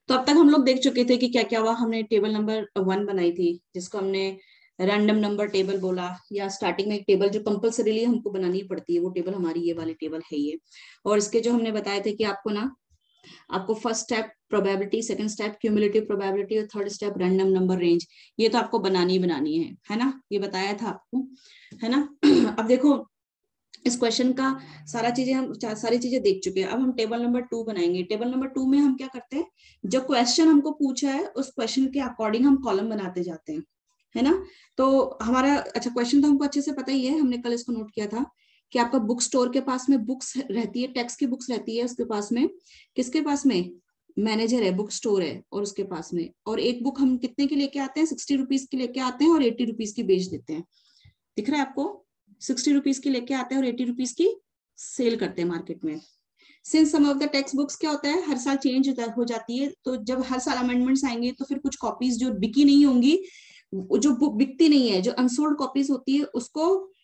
तो अब तक हम लोग देख चुके थे कि क्या क्या हुआ। हमने टेबल नंबर 1 बनाई थी, जिसको हमने रैंडम नंबर टेबल बोला, या स्टार्टिंग में एक टेबल जो कंपलसरीली हमको बनानी पड़ती है, वो टेबल हमारी ये वाली टेबल है ये। और इसके जो हमने बताए थे कि आपको first step probability, second step cumulative probability और third step random number range, ये तो आपको बनानी ही बनानी है ना, ये बताया था आपको, है ना। अब देखो इस क्वेश्चन का सारी चीजें देख चुके हैं। अब हम टेबल नंबर 2 बनाएंगे। टेबल नंबर 2 में हम क्या करते हैं, जो क्वेश्चन हमको पूछा है उस क्वेश्चन के अकॉर्डिंग हम कॉलम बनाते जाते हैं, है ना। तो हमारा अच्छा क्वेश्चन तो हमको अच्छे से पता ही है, हमने कल इसको नोट किया था कि आपका बुक स्टोर के पास में बुक्स रहती है, टेक्स्ट की बुक्स रहती है उसके पास में, किसके पास में, मैनेजर है, बुक स्टोर है और उसके पास में। और एक बुक हम कितने की लेके आते हैं, 60 रुपीज की लेके आते हैं और 80 रुपीज की बेच देते हैं। दिख रहा है आपको, 60 रुपीज की लेके आते हैं और 80 रुपीज की सेल करते हैं मार्केट में। Since some of the text books क्या होता है, हर साल चेंज हो जाती है, तो जब हर साल अमेंडमेंट्स आएंगे तो फिर कुछ कॉपीज जो बिकी नहीं होंगी, जो बुक बिकती नहीं है, जो अनसोल्ड कॉपीज होती है, उसको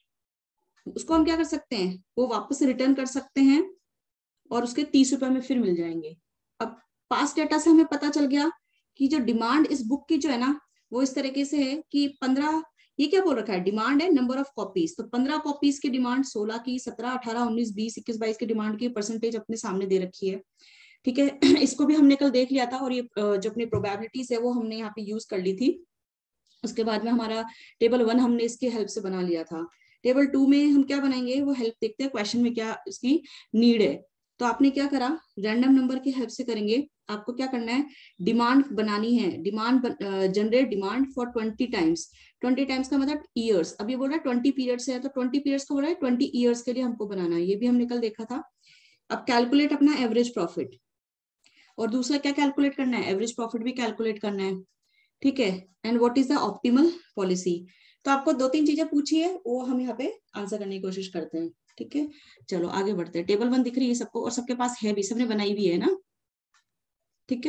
उसको हम क्या कर सकते हैं, वो वापस रिटर्न कर सकते हैं और उसके 30 रुपए में फिर मिल जाएंगे। अब पास्ट डेटा से हमें पता चल गया कि जो डिमांड इस बुक की जो है ना, वो इस तरीके से है कि 15, ये क्या बोल रखा है, डिमांड है नंबर ऑफ कॉपीज, तो 15 कॉपीज की डिमांड, 16 की, 17, 18, 19, 20, 21, 22 की डिमांड की परसेंटेज अपने सामने दे रखी है। ठीक है। इसको भी हमने कल देख लिया था, और ये जो अपनी प्रोबेबिलिटीज है वो हमने यहाँ पे यूज कर ली थी। उसके बाद में हमारा टेबल 1 हमने इसकी हेल्प से बना लिया था। टेबल 2 में हम क्या बनाएंगे, वो हेल्प देखते हैं क्वेश्चन में क्या इसकी नीड है। तो आपने क्या करा, रैंडम नंबर की हेल्प से करेंगे। आपको क्या करना है, डिमांड बनानी है, demand generate demand for 20 times. 20 times का मतलब ईयर्स, अब ये बोल रहा है 20 पीरियड्स है, तो 20 पीरियड्स को बोल रहा है 20 ईयर्स के लिए हमको बनाना है, ये भी हमने कल देखा था। अब कैलकुलेट अपना एवरेज प्रॉफिट, और दूसरा क्या कैलकुलेट करना है, एवरेज प्रॉफिट भी कैलकुलेट करना है। ठीक है। And what is the optimal policy. तो आपको 2-3 चीजें पूछी है, वो हम यहाँ पे आंसर करने की कोशिश करते हैं। ठीक है, चलो आगे बढ़ते हैं। टेबल 1 दिख रही है सबको, और सबके पास है भी, सबने बनाई भी है ना। ठीक है,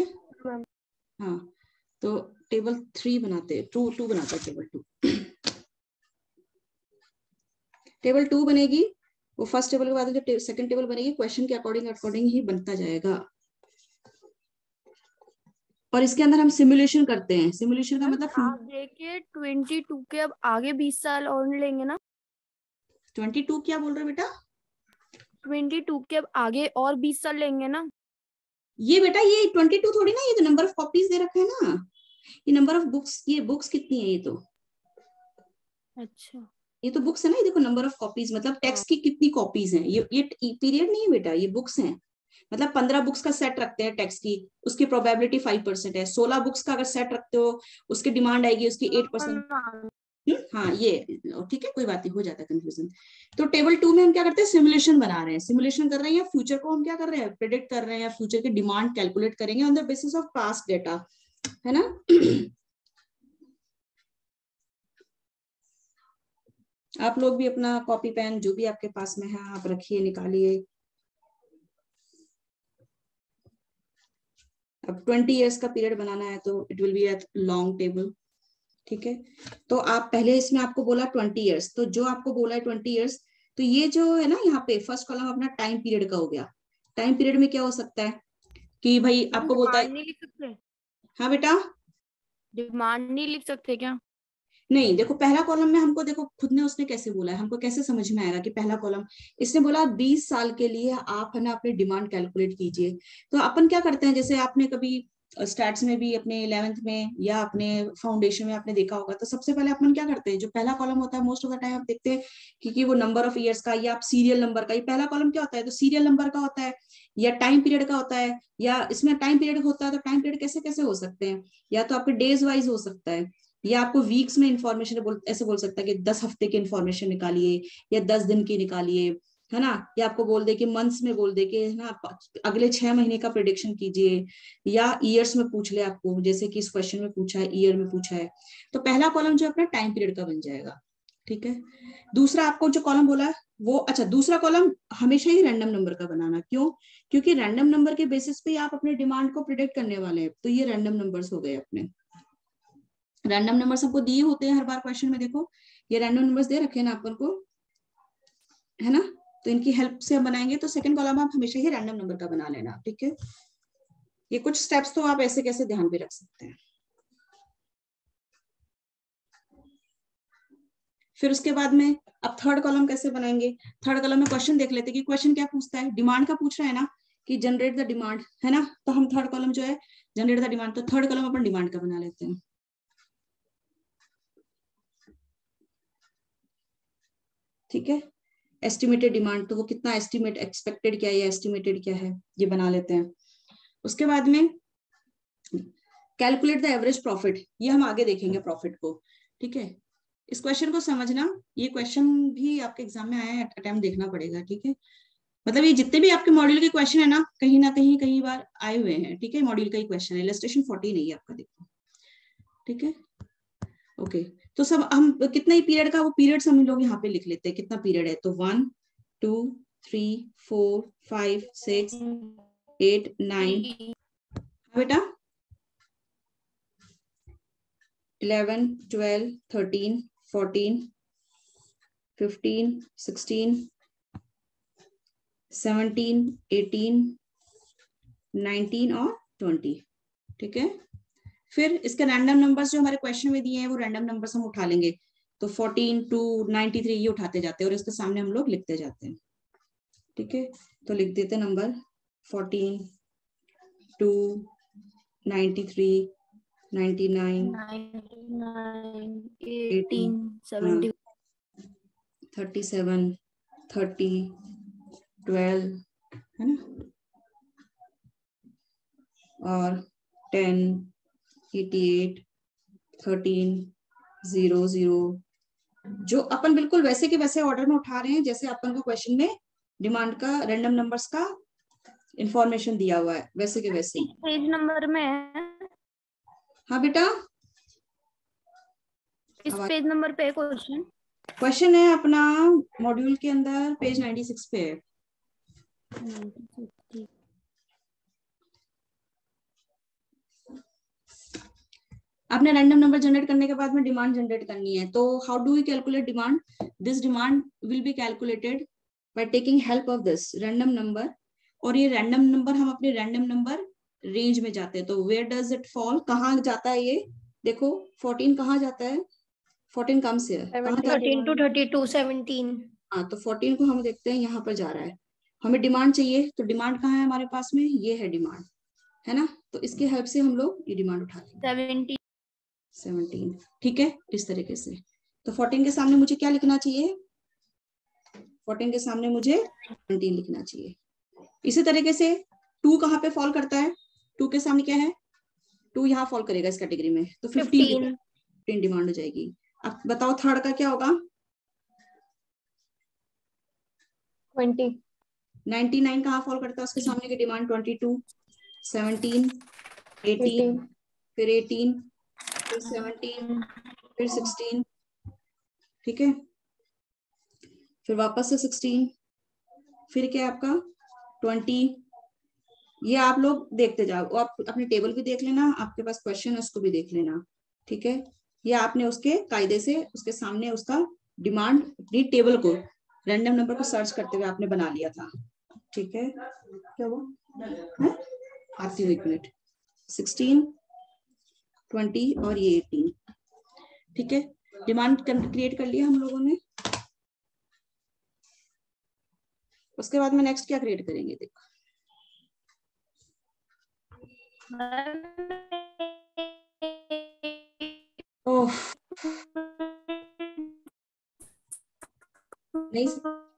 हाँ। तो टेबल 3 बनाते हैं, टू बनाते हैं, टेबल 2। टेबल 2 बनेगी, वो फर्स्ट टेबल के बाद जो सेकंड टेबल बनेगी, क्वेश्चन के अकॉर्डिंग अकॉर्डिंग ही बनता जाएगा। और इसके अंदर हम सिमुलेशन करते हैं। सिमुलेशन का मतलब आप देखिए 22 के अब आगे 20 साल और लेंगे ना। 22 क्या बोल रहे हो बेटा, 22 के अब आगे और 20 साल लेंगे ना। ये बेटा ये 22 थोड़ी ना, ये तो नंबर ऑफ कॉपीज दे रखा है ना, ये नंबर ऑफ बुक्स, ये बुक्स कितनी है, ये तो, अच्छा, ये तो बुक्स है ना, ये देखो नंबर ऑफ कॉपीज मतलब टेक्स्ट की कितनी कॉपीज हैं, ये पीरियड नहीं है बेटा, ये बुक्स हैं। मतलब 15 बुक्स का सेट रखते हैं टेक्स्ट की, उसकी प्रोबेबिलिटी 5% है। 16 बुक्स का अगर सेट रखते हो, उसकी डिमांड आएगी उसकी 8%। हाँ ये, ठीक है, कोई बात नहीं, हो जाता है कंफ्यूजन। तो टेबल 2 में हम क्या करते हैं, सिमुलेशन बना रहे हैं, सिमुलेशन कर रहे हैं, या फ्यूचर को हम क्या कर रहे हैं, प्रिडिक्ट कर रहे हैं, या फ्यूचर की डिमांड कैलकुलेट करेंगे on the basis of past data, है ना। आप लोग भी अपना कॉपी पेन जो भी आपके पास में है आप रखिए, निकालिए। अब 20 इयर्स का पीरियड बनाना है तो it will be a long table. ठीक है, तो आप पहले इसमें आपको बोला 20 इयर्स, तो जो आपको बोला है 20 इयर्स, तो ये जो है ना यहाँ पे फर्स्ट कॉलम अपना टाइम पीरियड का हो गया। टाइम पीरियड में क्या हो सकता है कि भाई आपको बोलता है, डिमांड नहीं लिख सकते, हाँ बेटा, डिमांड नहीं लिख सकते क्या। नहीं देखो पहला कॉलम में हमको देखो खुद ने उसने कैसे बोला है, हमको कैसे समझ में आएगा कि पहला कॉलम, इसने बोला 20 साल के लिए आप है ना अपनी डिमांड कैलकुलेट कीजिए। तो अपन क्या करते हैं, जैसे आपने कभी स्टैट्स में भी अपने 11th में या अपने फाउंडेशन में आपने देखा होगा, तो सबसे पहले अपन क्या करते हैं, जो पहला कॉलम होता है मोस्ट ऑफ द टाइम आप देखते हैं कि वो नंबर ऑफ ईयर्स का या आप सीरियल नंबर का, ये पहला कॉलम क्या होता है, तो सीरियल नंबर का होता है, या टाइम पीरियड का होता है, या इसमें टाइम पीरियड होता है, तो टाइम पीरियड कैसे कैसे हो सकते हैं, या तो आपके डेज वाइज हो सकता है, या आपको वीक्स में इंफॉर्मेशन ऐसे बोल सकता है कि 10 हफ्ते की इंफॉर्मेशन निकालिए या 10 दिन की निकालिए, है ना, या आपको बोल दे कि मंथ्स में बोल दे कि है ना अगले 6 महीने का प्रिडिक्शन कीजिए, या ईयर्स में पूछ ले आपको, जैसे कि इस क्वेश्चन में पूछा है, ईयर में पूछा है। तो पहला कॉलम जो अपना टाइम पीरियड का बन जाएगा। ठीक है, दूसरा आपको जो कॉलम बोला है वो, अच्छा दूसरा कॉलम हमेशा ही रैंडम नंबर का बनाना, क्यों, क्योंकि रैंडम नंबर के बेसिस पे आप अपने डिमांड को प्रिडिक्ट करने वाले हैं, तो ये रैंडम नंबर्स हो गए अपने। रैंडम नंबर्स हमको दिए होते हैं हर बार क्वेश्चन में, देखो ये रैंडम नंबर्स दे रखे हैं ना अपन को, है ना, तो इनकी हेल्प से हम बनाएंगे, तो सेकंड कॉलम आप हमेशा ही रैंडम नंबर का बना लेना। ठीक है, ये कुछ स्टेप्स तो आप ऐसे कैसे ध्यान पे रख सकते हैं। फिर उसके बाद में अब थर्ड कॉलम कैसे बनाएंगे। थर्ड कॉलम में क्वेश्चन देख लेते हैं कि क्वेश्चन क्या पूछता है, डिमांड का पूछ रहा है ना, कि जनरेट द डिमांड, है ना। तो हम थर्ड कॉलम जो है जनरेट द डिमांड, तो थर्ड कॉलम अपन डिमांड का बना लेते हैं। ठीक है, एस्टिमेटेड डिमांड, तो वो कितना एस्टिमेट, एक्सपेक्टेड क्या है या एस्टिमेटेड क्या है, ये बना लेते हैं। उसके बाद में कैलकुलेट द एवरेज प्रॉफिट, ये हम आगे देखेंगे प्रॉफिट को। ठीक है, इस क्वेश्चन को समझना, ये क्वेश्चन भी आपके एग्जाम में आया है, अटेम्प्ट देखना पड़ेगा। ठीक है, मतलब ये जितने भी आपके मॉड्यूल के क्वेश्चन है ना, कहीं कई बार आए हुए हैं। ठीक है, मॉड्यूल का ही क्वेश्चन है, इलस्ट्रेशन 40 नहीं है आपका, देखो। ठीक है, ओके। तो सब हम कितना ही पीरियड का, वो पीरियड हम लोग यहाँ पे लिख लेते हैं, कितना पीरियड है। तो 1 2 3 4 5 6 8 9 बेटा 11 12 13 14 15 16 17 18 19 और 20। ठीक है, फिर इसके रैंडम नंबर्स जो हमारे क्वेश्चन में दिए हैं वो रैंडम नंबर्स हम उठा लेंगे। तो 14 to 93 ये उठाते जाते हैं और इसके सामने हम लोग लिखते जाते हैं। ठीक है, तो लिख देते नंबर 14 to 93 99 18 70 37 30 12, है ना, और 10 88 13 0 0, जो अपन बिल्कुल वैसे के वैसे ऑर्डर में उठा रहे हैं जैसे अपन को क्वेश्चन में डिमांड का रैंडम नंबर्स का इंफॉर्मेशन दिया हुआ है, वैसे के वैसे ही। पेज नंबर में है। हाँ बेटा, इस पेज नंबर पे क्वेश्चन क्वेश्चन है अपना मॉड्यूल के अंदर पेज 96 पे है। आपने रैंडम नंबर जनरेट करने के बाद में डिमांड जनरेट करनी है। तो how do we calculate demand, this demand will be calculated by taking help of this random number. और ये रैंडम नंबर हम अपने रैंडम नंबर रेंज में जाते हैं। तो वेयर डज इट फॉल, कहाँ जाता है ये, देखो 14 कहाँ जाता है, 14 कम से है, कहाँ जाता है, 13 to 32 17। हाँ तो 14 को हम देखते हैं यहाँ पर जा रहा है। हमें डिमांड चाहिए, तो डिमांड कहाँ है हमारे पास में, ये है डिमांड, है ना। तो इसकी हेल्प से हम लोग ये डिमांड उठा लेंगे 17। ठीक है, इस तरीके से। तो 14 के सामने मुझे क्या लिखना चाहिए, 14 के सामने मुझे 17 लिखना चाहिए। इसी तरीके से 2 कहाँ पे फॉल करता है, 2 के सामने क्या है, 2 यहाँ फॉल करेगा इस कैटेगरी में, तो 15 डिमांड हो जाएगी। अब बताओ थर्ड का क्या होगा, 20 99 कहाँ फॉल करता है उसके सामने की डिमांड, 22 17 18 फिर 18 फिर 17 फिर 16। ठीक है, फिर वापस से 16, फिर क्या है आपका 20। ये आप लोग देखते जाओ, आप अपने टेबल भी देख लेना, आपके पास क्वेश्चन है उसको भी देख लेना। ठीक है, ये आपने उसके कायदे से उसके सामने उसका डिमांड अपनी टेबल को रैंडम नंबर को सर्च करते हुए आपने बना लिया था। ठीक है, क्या वो आती हुई, एक मिनट, 16 20 और ये 18। ठीक है, डिमांड क्रिएट कर लिया हम लोगों ने। उसके बाद में नेक्स्ट क्या क्रिएट करेंगे, देखो ओह नहीं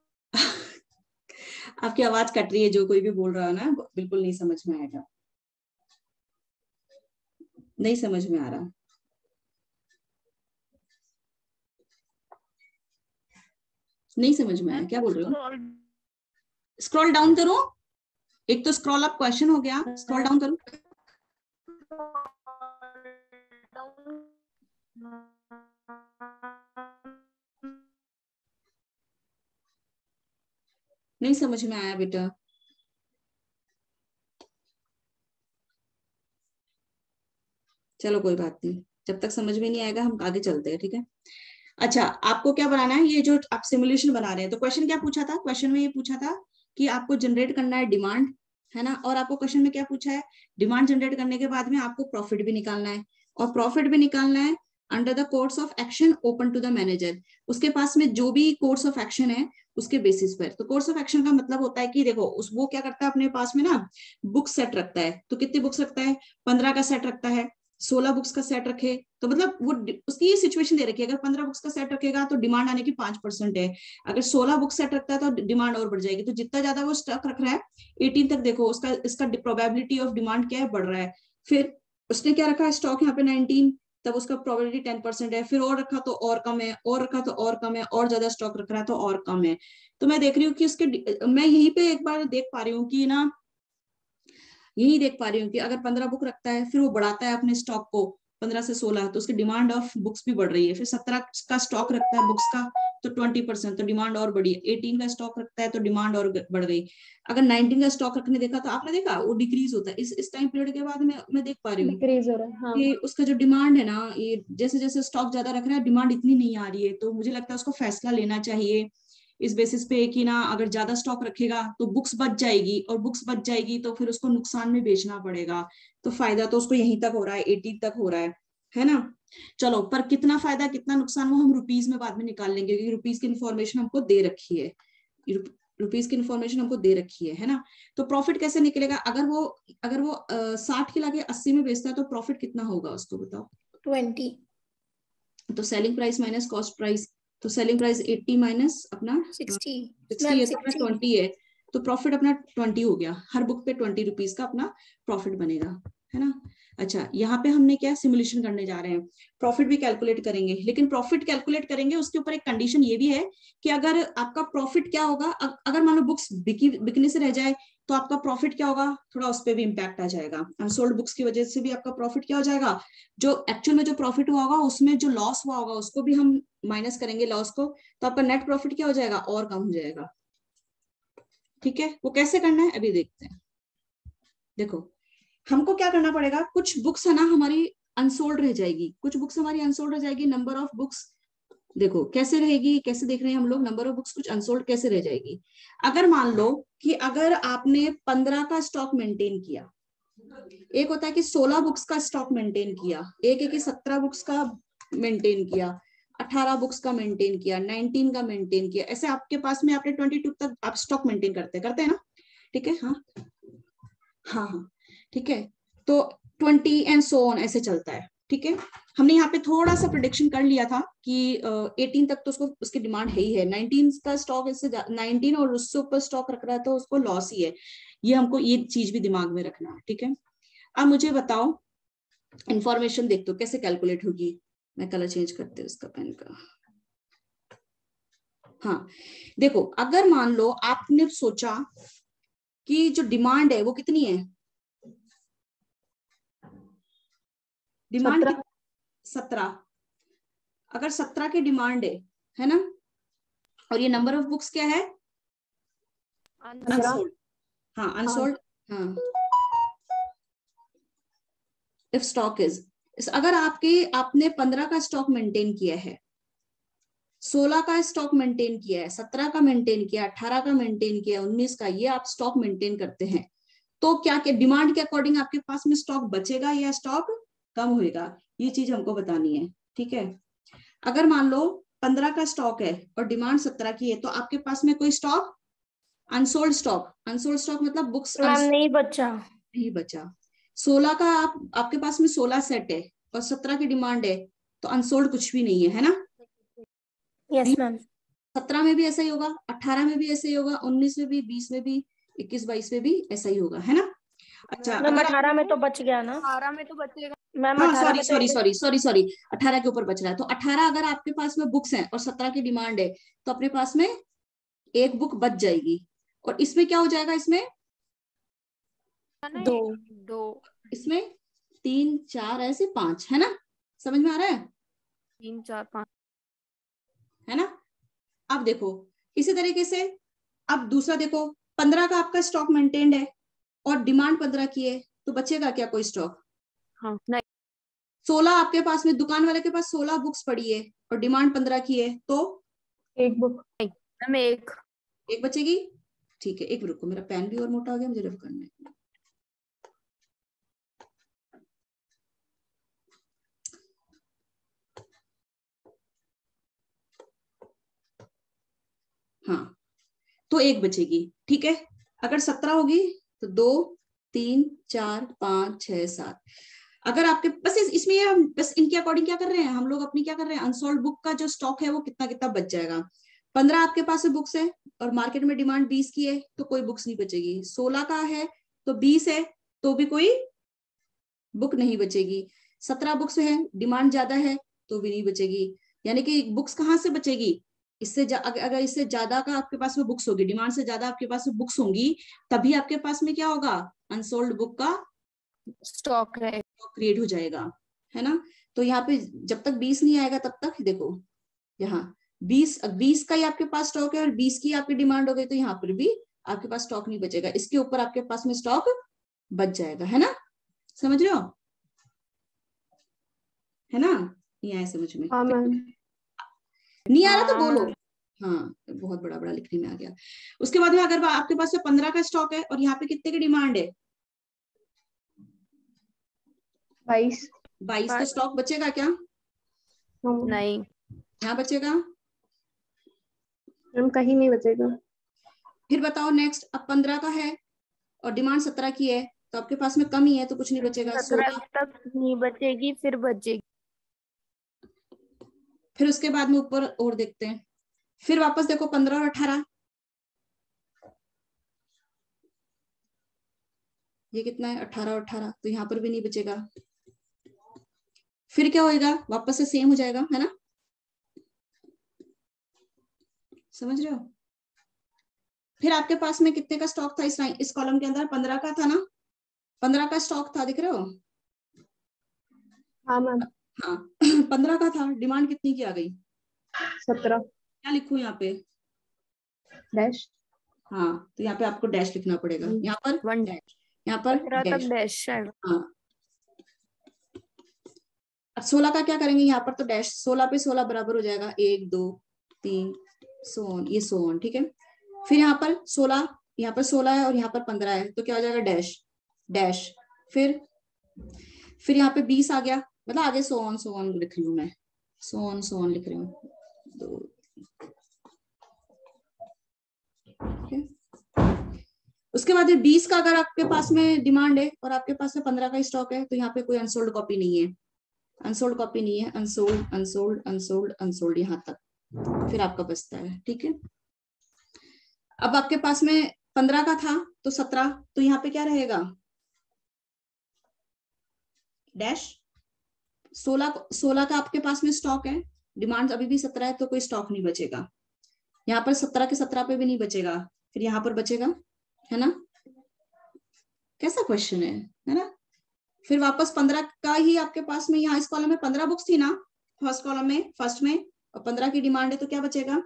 आपकी आवाज कट रही है, जो कोई भी बोल रहा है ना बिल्कुल नहीं समझ में आएगा, नहीं समझ में आ रहा, नहीं समझ में आया, क्या बोल रहे हो, स्क्रॉल डाउन करो, एक तो स्क्रॉल अप क्वेश्चन हो गया, स्क्रॉल डाउन करो, नहीं समझ में आया बेटा। चलो कोई बात नहीं, जब तक समझ में नहीं आएगा हम आगे चलते हैं। ठीक है, अच्छा आपको क्या बनाना है, ये जो आप सिमुलेशन बना रहे हैं, तो क्वेश्चन क्या पूछा था, क्वेश्चन में ये पूछा था कि आपको जनरेट करना है डिमांड है ना। और आपको क्वेश्चन में क्या पूछा है, डिमांड जनरेट करने के बाद में आपको प्रॉफिट भी निकालना है, और प्रॉफिट भी निकालना है under the course of action open to the manager. उसके पास में जो भी कोर्स ऑफ एक्शन है उसके बेसिस पर। तो कोर्स ऑफ एक्शन का मतलब होता है कि देखो वो क्या करता है, अपने पास में ना बुक सेट रखता है। तो कितनी बुक्स रखता है, 15 का सेट रखता है, 16 बुक्स का सेट रखे तो मतलब वो उसकी ये सिचुएशन दे रखी है, अगर 15 बुक्स का सेट रखेगा तो डिमांड आने की 5% है, अगर 16 बुक्स सेट रखता है तो डिमांड और बढ़ जाएगी। तो जितना ज्यादा वो स्टॉक रख रहा है 18 तक, देखो उसका इसका प्रोबेबिलिटी ऑफ डिमांड क्या है, बढ़ रहा है। फिर उसने क्या रखा है स्टॉक यहाँ पे 19, तब उसका प्रोबेबिलिटी 10% है। फिर और रखा तो और कम है, और रखा तो और कम है, और ज्यादा स्टॉक रख रहा है तो और कम है। तो मैं देख रही हूँ कि उसके, मैं यहीं पे एक बार देख पा रही हूँ कि ना, यही देख पा रही हूँ कि अगर 15 बुक रखता है फिर वो बढ़ाता है अपने स्टॉक को 15 से 16, तो उसकी डिमांड ऑफ बुक्स भी बढ़ रही है। फिर 17 का स्टॉक रखता है बुक्स का तो 20%, तो डिमांड और बढ़ी है। 18 का स्टॉक रखता है तो डिमांड और बढ़ गई। अगर 19 का स्टॉक रखने देखा तो आपने देखा वो डिक्रीज होता है। इस टाइम पीरियड के बाद मैं देख पा रही हूँ डिक्रीज हो रहा है। हाँ कि उसका जो डिमांड है ना, ये जैसे जैसे स्टॉक ज्यादा रख रहा है डिमांड इतनी नहीं आ रही है। तो मुझे लगता है उसको फैसला लेना चाहिए इस बेसिस पे कि ना अगर ज्यादा स्टॉक रखेगा तो बुक्स बच जाएगी, और बुक्स बच जाएगी तो फिर उसको नुकसान में बेचना पड़ेगा। तो फायदा तो उसको यहीं तक हो रहा है, 80 तक हो रहा है ना। चलो, पर कितना फायदा कितना नुकसान वो हम रुपीज में बाद में निकाल लेंगे, क्योंकि रुपीज की इन्फॉर्मेशन हमको दे रखी है, रुपीज की इन्फॉर्मेशन हमको दे रखी है ना। तो प्रॉफिट कैसे निकलेगा, अगर वो 60 की लाके 80 में बेचता है तो प्रॉफिट कितना होगा उसको बताओ। 20। तो selling price minus cost price, तो सेलिंग प्राइस 80 माइनस अपना 60 60 है तो अपना 20 है, तो प्रॉफिट अपना 20 हो गया। हर बुक पे 20 रुपीज का अपना प्रॉफिट बनेगा, है ना। अच्छा, यहाँ पे हमने क्या सिमुलेशन करने जा रहे हैं, प्रॉफिट भी कैलकुलेट करेंगे। लेकिन प्रॉफिट कैलकुलेट करेंगे उसके ऊपर एक कंडीशन ये भी है कि अगर आपका प्रॉफिट क्या होगा, अगर मान लो बुक्स बिकने से रह जाए तो आपका प्रॉफिट क्या होगा, थोड़ा उस पर भी इम्पैक्ट आ जाएगा। अनसोल्ड बुक्स की वजह से भी आपका प्रॉफिट क्या हो जाएगा, जो एक्चुअल में जो प्रॉफिट हुआ होगा उसमें जो लॉस हुआ होगा उसको भी हम माइनस करेंगे लॉस को, तो आपका नेट प्रॉफिट क्या हो जाएगा, और कम हो जाएगा। ठीक है, वो कैसे करना है अभी देखते हैं। देखो, हमको क्या करना पड़ेगा, कुछ बुक्स है ना हमारी अनसोल्ड रह जाएगी, कुछ बुक्स हमारी अनसोल्ड रह जाएगी। नंबर ऑफ बुक्स देखो कैसे रहेगी, कैसे देख रहे हैं हम लोग, नंबर ऑफ बुक्स कुछ अनसोल्ड कैसे रह जाएगी। अगर मान लो कि अगर आपने 15 का स्टॉक मेंटेन किया, एक होता है कि 16 बुक्स का स्टॉक मेंटेन किया, एक है कि 17 बुक्स का मेंटेन किया, 18 बुक्स का मेंटेन किया, 19 का मेंटेन किया, ऐसे आपके पास में आपने 22 तक आप स्टॉक मेंटेन करते हैं ना। ठीक है, हाँ हाँ हाँ, ठीक है। तो 20 एंड सो ऑन ऐसे चलता है। ठीक है, हमने यहाँ पे थोड़ा सा प्रिडिक्शन कर लिया था कि 18 तक तो उसको उसकी डिमांड है ही है, 19 का स्टॉक इससे 19 और उससे ऊपर स्टॉक रख रहा है तो उसको लॉस ही है। ये हमको ये चीज भी दिमाग में रखना है। ठीक है, अब मुझे बताओ इंफॉर्मेशन देख तो कैसे कैलकुलेट होगी। मैं कलर चेंज करते हैं इसका पेन का। हाँ देखो, अगर मान लो आपने सोचा कि जो डिमांड है वो कितनी है, डिमांड 17, अगर 17 की डिमांड है ना, और ये नंबर ऑफ बुक्स क्या है, अनसोल्ड। हाँ अनसोल्ड, हाँ इफ स्टॉक इज, अगर आपने 15 का स्टॉक मेंटेन किया है, 16 का स्टॉक मेंटेन किया है, 17 का मेंटेन किया, 18 का मेंटेन किया, 19 का, ये आप स्टॉक मेंटेन करते हैं, तो क्या क्या डिमांड के अकॉर्डिंग आपके पास में स्टॉक बचेगा या स्टॉक कम होएगा, ये चीज हमको बतानी है। ठीक है, अगर मान लो 15 का स्टॉक है और डिमांड 17 की है, तो आपके पास में कोई स्टॉक अनसोल्ड स्टॉक मतलब बुक्स नहीं बचा। नहीं बचा। 16 का आपके पास में 16 सेट है और 17 की डिमांड है, तो अनसोल्ड कुछ भी नहीं है ना। Yes ma'am. 17 में भी ऐसा ही होगा, 18 में भी ऐसा ही होगा, 19 में भी, 20 में भी, 21 22 में भी ऐसा ही होगा, है ना। अच्छा, मैम अगर 18 में तो बच गया ना। 18 में तो बचेगा मैम हाँ 18 सॉरी में तो सॉरी सॉरी सॉरी सॉरी 18 के ऊपर बच रहा है, तो 18 अगर आपके पास में बुक्स हैं और 17 की डिमांड है, तो अपने पास में एक बुक बच जाएगी। और इसमें क्या हो जाएगा, इसमें ना, दो। दो, इसमें 3 4 ऐसे 5, है ना, समझ में आ रहा 3 4 5। है ना। अब देखो इसी तरीके से, अब दूसरा देखो, 15 का आपका स्टॉक मेंटेन्ड है और डिमांड 15 की है, तो बचेगा क्या कोई स्टॉक। हाँ नहीं, 16 आपके पास में, दुकान वाले के पास 16 बुक्स पड़ी है और डिमांड 15 की है, तो एक बुक। मैम एक, एक बचेगी। ठीक है, एक रुको, मेरा पेन भी और मोटा हो गया, मुझे रफ करना है। हाँ, तो एक बचेगी, ठीक है। अगर 17 होगी तो 2 3 4 5 6 7। अगर आपके बस इसमें ये हम बस इनके अकॉर्डिंग क्या कर रहे हैं हम लोग, अपनी क्या कर रहे हैं, अनसोल्ड बुक का जो स्टॉक है वो कितना कितना बच जाएगा। 15 आपके पास बुक्स है और मार्केट में डिमांड 20 की है तो कोई बुक्स नहीं बचेगी। 16 का है तो 20 है तो भी कोई बुक नहीं बचेगी। 17 बुक्स है, डिमांड ज्यादा है तो भी नहीं बचेगी। यानी कि बुक्स कहाँ से बचेगी, इससे अगर इससे ज्यादा का आपके पास में बुक्स होगी, डिमांड से ज्यादा आपके पास में बुक्स होंगी, तभी आपके पास में क्या होगा, अनसोल्ड बुक का स्टॉक है। क्रिएट हो जाएगा, है ना। तो यहाँ पे जब तक 20 नहीं आएगा तब तक देखो, यहाँ 20 का ही आपके पास स्टॉक है और 20 की आपकी डिमांड हो गई तो यहाँ पर भी आपके पास स्टॉक नहीं बचेगा, इसके ऊपर आपके पास में स्टॉक बच जाएगा, है ना। समझ रहे हो, है ना, नहीं आया समझ में? हाँ मैम। नहीं आ रहा तो बोलो। हाँ, बहुत बड़ा बड़ा लिखने में आ गया। उसके बाद में अगर आपके पास 15 का स्टॉक है और यहाँ पे कितने की डिमांड है, 22 तो स्टॉक बचेगा क्या, नहीं, यहाँ बचेगा। मैम कहीं नहीं बचेगा। फिर बताओ नेक्स्ट, अब 15 का है और डिमांड 17 की है तो आपके पास में कम ही है तो कुछ नहीं बचेगा। 17 तक नहीं बचेगी, फिर बचेगी। फिर उसके बाद में ऊपर और देखते हैं, फिर वापस देखो 15 और 18, ये कितना है 18 और 18, तो यहाँ पर भी नहीं बचेगा। फिर क्या होएगा, वापस से सेम हो जाएगा, है ना, समझ रहे हो। फिर आपके पास में कितने का स्टॉक था इस कॉलम के अंदर, 15 का था ना, 15 का स्टॉक था, दिख रहे हो। हाँ मैम। हाँ 15 का था, डिमांड कितनी की आ गई, 17 क्या लिखूं यहाँ पे, डैश। हाँ तो यहाँ पे आपको डैश लिखना पड़ेगा, यहाँ पर 1 डैश, यहाँ पर 17 तक डैश। डैश आएगा। हाँ, अब 16 का क्या करेंगे, यहाँ पर तो डैश, 16 पे 16 बराबर हो जाएगा, 1 2 3 सो ऑन, ये सो ऑन, ठीक है। फिर यहाँ पर 16, यहाँ पर 16 है और यहाँ पर 15 है तो क्या हो जाएगा, डैश डैश। फिर यहाँ पे 20 आ गया, मतलब आगे सो ऑन लिख रही हूँ मैं, सो ऑन लिख रही हूँ, 2 ठीक है। उसके बाद 20 का अगर आपके पास में डिमांड है और आपके पास में 15 का स्टॉक है तो यहाँ पे कोई अनसोल्ड कॉपी नहीं है, अनसोल्ड कॉपी नहीं है, अनसोल्ड अनसोल्ड अनसोल्ड अनसोल्ड यहाँ तक, फिर आपका बचता है, ठीक है। अब आपके पास में 15 का था तो 17, तो यहाँ पे क्या रहेगा, डैश। 16 का आपके पास में स्टॉक है, डिमांड अभी भी 17 है तो कोई स्टॉक नहीं बचेगा। यहाँ पर 17 के 17 पे भी नहीं बचेगा, फिर यहाँ पर बचेगा, है ना। कैसा क्वेश्चन है ना। फिर वापस 15 का ही आपके पास में, यहाँ इस कॉलम में 15 बुक्स थी ना, फर्स्ट कॉलम में, फर्स्ट में, और 15 की डिमांड है तो क्या बचेगा,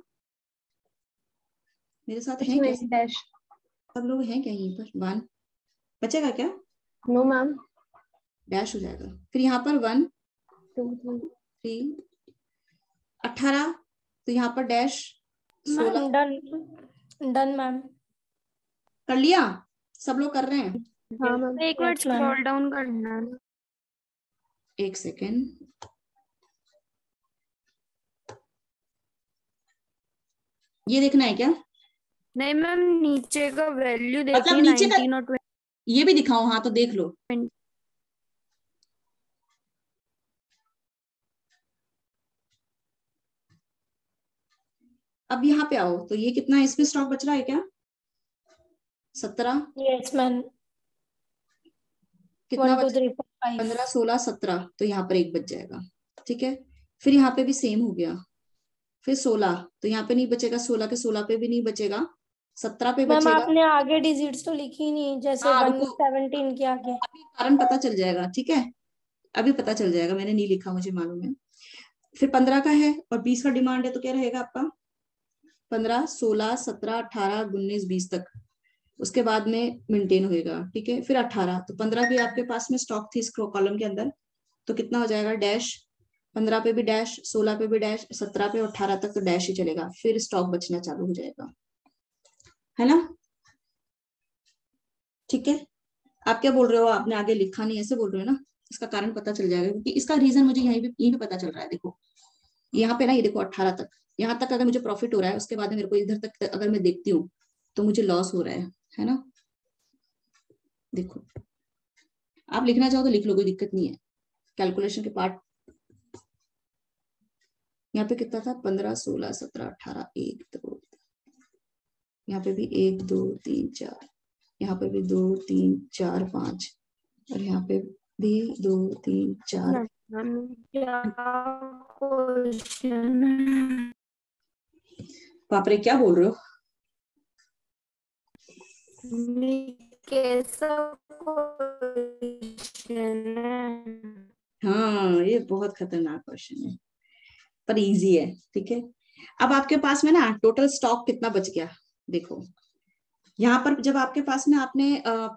मेरे साथ हैं क्या, डैश। सब लोग हैं क्या यहीं पर, 1 बचेगा क्या, नो मैम। डैश हो जाएगा। फिर यहाँ पर 1 2 3 18 तो यहाँ पर डैश, 16 डन डन मैम। कर लिया, सब लोग कर रहे हैं। हाँ मैम। एक मिनट स्क्रॉल डाउन करना है। एक सेकेंड, ये देखना है क्या, नहीं मैम, नीचे का वैल्यू मतलब देखिए, नीचे का 19 और 20। ये भी दिखाओ, हाँ तो देख लो। अब यहाँ पे आओ तो ये कितना है, इसमें स्टॉक बच रहा है क्या, 17, यस मैम। कितना 1 2 बच, 3 4 5। 15 16 17, तो यहाँ पर एक बच जाएगा, ठीक है। फिर यहाँ पे भी सेम हो गया, फिर 16 तो यहाँ पे नहीं बचेगा, 16 के 16 पे भी नहीं बचेगा, 17 पे मैम बचेगा। आपने आगे डिजिट्स तो लिखी नहीं, जैसे हाँ रुको, 117 के आगे। अभी कारण पता चल जाएगा, ठीक है, अभी पता चल जाएगा, मैंने नहीं लिखा, मुझे मालूम है। फिर 15 का है और 20 का डिमांड है तो क्या रहेगा आपका, 15 16 17 18 19 20 तक, उसके बाद में मेंटेन होएगा, ठीक है। फिर 18 तो 15 की आपके पास में स्टॉक थी इस कॉलम के अंदर तो कितना हो जाएगा, डैश, 15 पे भी डैश, 16 पे भी डैश, 17 पे 18 तक तो डैश ही चलेगा, फिर स्टॉक बचना चालू हो जाएगा, है ना। ठीक है, आप क्या बोल रहे हो, आपने आगे लिखा नहीं, ऐसे बोल रहे हो ना, इसका कारण पता चल जाएगा क्योंकि इसका रीजन मुझे यहीं पे पता चल रहा है। देखो यहाँ पे ना, ये देखो 18 तक, यहाँ तक अगर मुझे प्रॉफिट हो रहा है, उसके बाद में मेरे को इधर तक अगर मैं देखती हूँ तो मुझे लॉस हो रहा है ना। देखो आप लिखना चाहो तो लिख लो, कोई दिक्कत नहीं है। कैलकुलेशन के पार्ट यहाँ पे कितना था, 15 16 17 18, 1 2, यहाँ पे भी 1 2 3 4, यहाँ पे भी 2 3 4 5, और यहाँ पे भी 2 3 4। मैम क्या क्वेश्चन है? बाप रे, क्या बोल रहे हो? कैसा क्वेश्चन है? हाँ, ये बहुत खतरनाक क्वेश्चन है पर इजी है। ठीक है, अब आपके पास में ना टोटल स्टॉक कितना बच गया, देखो यहाँ पर जब आपके पास में आपने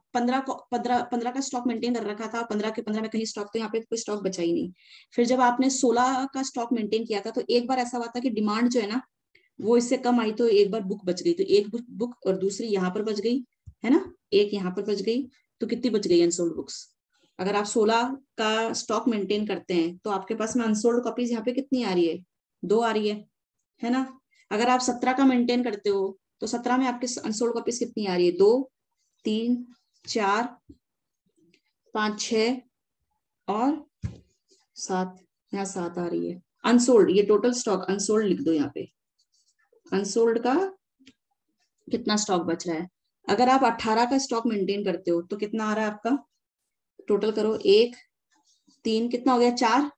15 का स्टॉक मेंटेन कर रखा था, 15 के 15 में कहीं स्टॉक, तो यहाँ पे कोई स्टॉक बचा ही नहीं। फिर जब आपने 16 का स्टॉक मेंटेन किया था, तो एक बार ऐसा हुआ था कि डिमांड जो है ना वो इससे कम आई, तो एक बार बुक बच गई, तो एक बुक और दूसरी यहाँ पर बच गई, है ना, एक यहाँ पर बच गई, तो कितनी बच गई अनसोल्ड बुक्स। अगर आप 16 का स्टॉक मेंटेन करते हैं तो आपके पास में अनसोल्ड कॉपीज यहाँ पे कितनी आ रही है, 2 आ रही है ना। अगर आप 17 का मेंटेन करते हो तो 17 में आपके अनसोल्ड कॉपीज कितनी आ रही है, 2 3 4 5 6 और 7, यहाँ 7 आ रही है अनसोल्ड। ये टोटल स्टॉक अनसोल्ड लिख दो यहाँ पे, अनसोल्ड का कितना स्टॉक बच रहा है। अगर आप 18 का स्टॉक मेंटेन करते हो तो कितना आ रहा है आपका, टोटल करो, 1 3 कितना हो गया, 4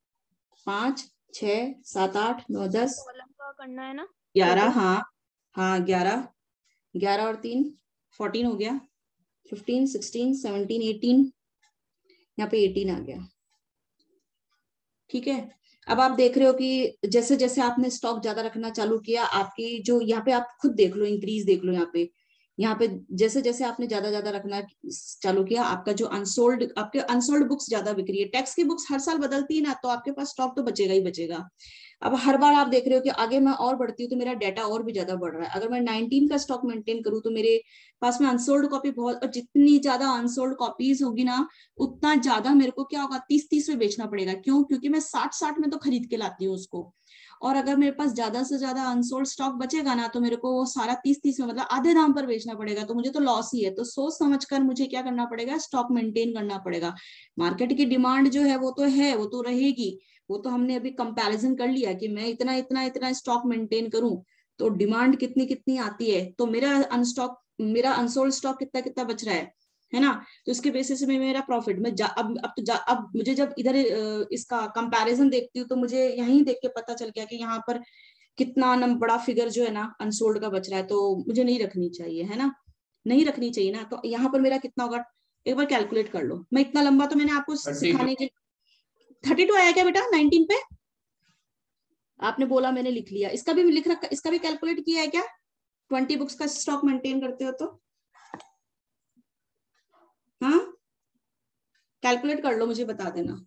5 6 7 8 9 10 कॉलम का करना है ना 11, total? हाँ 11, 11 और 3 14 हो गया, 15 16 17 18, यहाँ पे 18 आ गया। ठीक है, अब आप देख रहे हो कि जैसे जैसे आपने स्टॉक ज्यादा रखना चालू किया, आपकी जो यहाँ पे आप खुद देख लो, इंक्रीज देख लो यहाँ पे जैसे जैसे आपने ज्यादा ज्यादा रखना चालू किया, आपका जो आपके अनसोल्ड बुक्स ज्यादा बिक रही है। टैक्स की बुक्स हर साल बदलती है ना, तो आपके पास स्टॉक तो बचेगा ही बचेगा। अब हर बार आप देख रहे हो कि आगे मैं और बढ़ती हूँ तो मेरा डाटा और भी ज्यादा बढ़ रहा है। अगर मैं 19 का स्टॉक मेंटेन करूँ तो मेरे पास में अनसोल्ड कॉपी बहुत, और जितनी ज्यादा अनसोल्ड कॉपीज होगी ना, उतना ज्यादा मेरे को क्या होगा, 30 में बेचना पड़ेगा। क्यों? क्योंकि मैं 60 में तो खरीद के लाती हूँ उसको, और अगर मेरे पास ज्यादा से ज्यादा अनसोल्ड स्टॉक बचेगा ना, तो मेरे को वो सारा 30 में मतलब आधे दाम पर बेचना पड़ेगा, तो मुझे तो लॉस ही है। तो सोच समझकर मुझे क्या करना पड़ेगा, स्टॉक मेंटेन करना पड़ेगा। मार्केट की डिमांड जो है वो तो रहेगी, वो तो हमने अभी कंपैरिजन कर लिया कि मैं इतना इतना इतना स्टॉक मेंटेन करूं तो डिमांड कितनी कितनी आती है, तो मेरा अनसोल्ड स्टॉक कितना कितना बच रहा है ना। तो इसके बेसिस में मेरा प्रॉफिट मैं अब मुझे जब इधर इसका कंपैरिजन देखती हूँ तो मुझे यहीं देख के पता चल गया कि यहाँ पर कितना बड़ा फिगर जो है ना अनसोल्ड का बच रहा है, तो मुझे नहीं रखनी चाहिए, है ना, नहीं रखनी चाहिए ना। तो यहाँ पर मेरा कितना होगा, एक बार कैलकुलेट कर लो। मैं इतना लंबा तो मैंने आपको सिखाने के, 32 आया क्या बेटा 19 पे? आपने बोला, मैंने लिख लिया, इसका भी लिख रखा, इसका भी कैलकुलेट किया है क्या? 20 बुक्स का स्टॉक मेंटेन करते हो तो हाँ, कैलकुलेट कर लो, मुझे बता देना।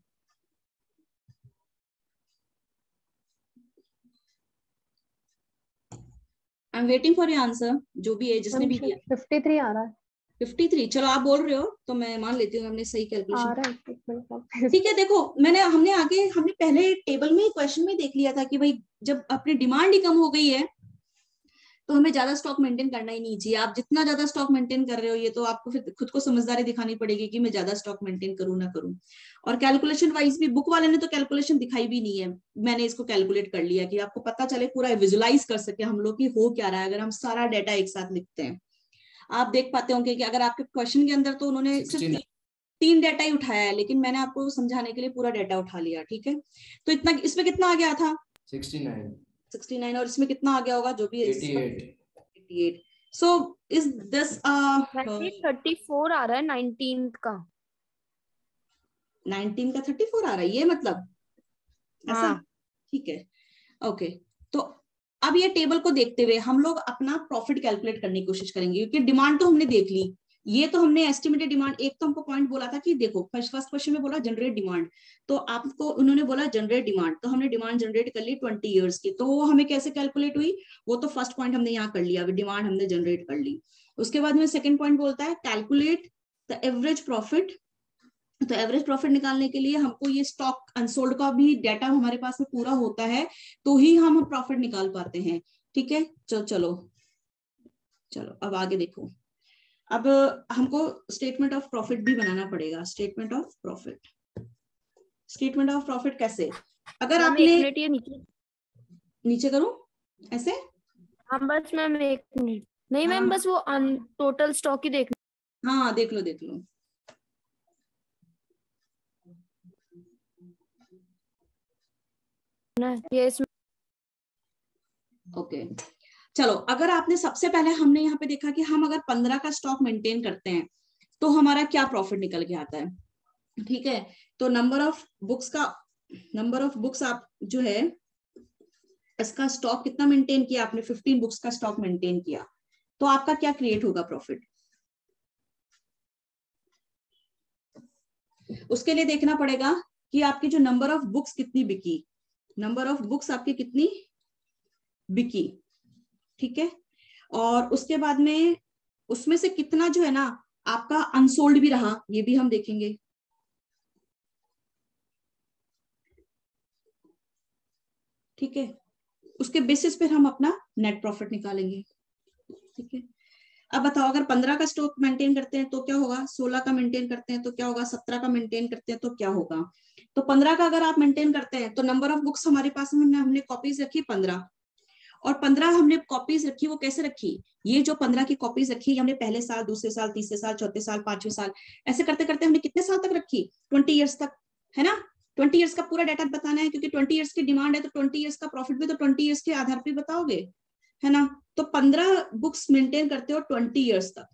I am waiting for your answer, जो भी है, जिसने भी दिया। 53 आ रहा है। 53, चलो आप बोल रहे हो तो मैं मान लेती हूँ हमने सही आ कैलकुलेशन। रहा है, एक मिनट का। ठीक है, देखो हमने पहले टेबल में क्वेश्चन में देख लिया था कि भाई जब अपनी डिमांड ही कम हो गई है तो हमें ज्यादा स्टॉक मेंटेन करना ही नहीं चाहिए। आप जितना ज्यादा स्टॉक मेंटेन कर रहे हो, ये तो आपको फिर खुद को समझदारी दिखानी पड़ेगी कि मैं ज्यादा स्टॉक मेंटेन करूँ ना करूँ। और कैलकुलेशन वाइज भी बुक वाले ने तो कैलकुलेशन दिखाई भी नहीं है, मैंने इसको कैलकुलेट कर लिया कि आपको पता चले, पूरा विजुलाइज कर सके हम लोग की हो क्या रहा है अगर हम सारा डाटा एक साथ लिखते हैं। आप देख पाते होंगे कि अगर आपके क्वेश्चन के अंदर तो उन्होंने सिर्फ 3 डाटा ही उठाया है, लेकिन मैंने आपको समझाने के लिए पूरा डाटा उठा लिया। ठीक है, तो इतना इसमें कितना आ गया था, 69, और इसमें कितना आ गया होगा, जो भी 88। सो इज दिस 34 आ रहा है 19 का। 19 का 34 आ रहा है, ये मतलब ऐसा। हाँ। ठीक है, ओके। तो अब ये टेबल को देखते हुए हम लोग अपना प्रॉफिट कैलकुलेट करने की कोशिश करेंगे, क्योंकि डिमांड तो हमने देख ली, ये तो हमने एस्टिमेटेड डिमांड, एक तो हमको पॉइंट बोला था कि देखो फर्स्ट क्वेश्चन में बोला जनरेट डिमांड, तो आपको उन्होंने बोला जनरेट डिमांड, तो हमने डिमांड जनरेट कर ली 20 ईयर्स की, तो वो हमें कैसे कैलकुलेट हुई, वो तो फर्स्ट पॉइंट हमने यहाँ कर लिया, डिमांड हमने जनरेट कर ली। उसके बाद में सेकंड पॉइंट बोलता है कैलकुलेट द एवरेज प्रॉफिट। तो एवरेज प्रॉफिट निकालने के लिए हमको ये स्टॉक अनसोल्ड का भी डाटा हमारे पास में पूरा होता है तो ही हम प्रॉफिट निकाल पाते हैं। ठीक है, चलो चलो अब आगे देखो। अब हमको स्टेटमेंट ऑफ प्रॉफिट भी बनाना पड़ेगा। Statement of profit, statement of profit कैसे? अगर आपने ये नीचे करूं ऐसे, हाँ बस मैम 1 मिनट, नहीं मैम बस वो टोटल स्टॉक ही देखना। हाँ देख लो देख लो। ये इसमें ओके चलो, अगर आपने सबसे पहले हमने यहाँ पे देखा कि हम अगर 15 का स्टॉक मेंटेन करते हैं तो हमारा क्या प्रॉफिट निकल के आता है। ठीक है, तो नंबर ऑफ बुक्स आप जो है इसका स्टॉक कितना मेंटेन किया आपने, 15 बुक्स का स्टॉक मेंटेन किया, तो आपका क्या क्रिएट होगा प्रॉफिट। उसके लिए देखना पड़ेगा कि आपकी जो नंबर ऑफ बुक्स कितनी बिकी, नंबर ऑफ बुक्स आपकी कितनी बिकी। ठीक है, और उसके बाद में उसमें से कितना जो है ना आपका अनसोल्ड भी रहा, ये भी हम देखेंगे। ठीक है, उसके बेसिस पे हम अपना नेट प्रॉफिट निकालेंगे। ठीक है, अब बताओ अगर 15 का स्टॉक मेंटेन करते हैं तो क्या होगा, 16 का मेंटेन करते हैं तो क्या होगा, 17 का मेंटेन करते हैं तो क्या होगा। तो 15 का अगर आप मेंटेन करते हैं तो नंबर ऑफ बुक्स हमारे पास में हमने कॉपीज रखी 15, और 15 हमने कॉपीज रखी, वो कैसे रखी, ये जो 15 की कॉपीज रखी हमने पहले साल, दूसरे साल, तीसरे साल, चौथे साल, पांचवें साल, ऐसे करते करते हमने कितने साल तक रखी, 20 ईयर्स तक, है ना। 20 ईयर्स का पूरा डाटा बताना है क्योंकि 20 ईयर्स की डिमांड है, तो 20 ईयर्स का प्रॉफिट भी तो 20 ईयर्स के आधार पर बताओगे, है ना। तो 15 बुक्स मेंटेन करते हो 20 ईयर्स तक,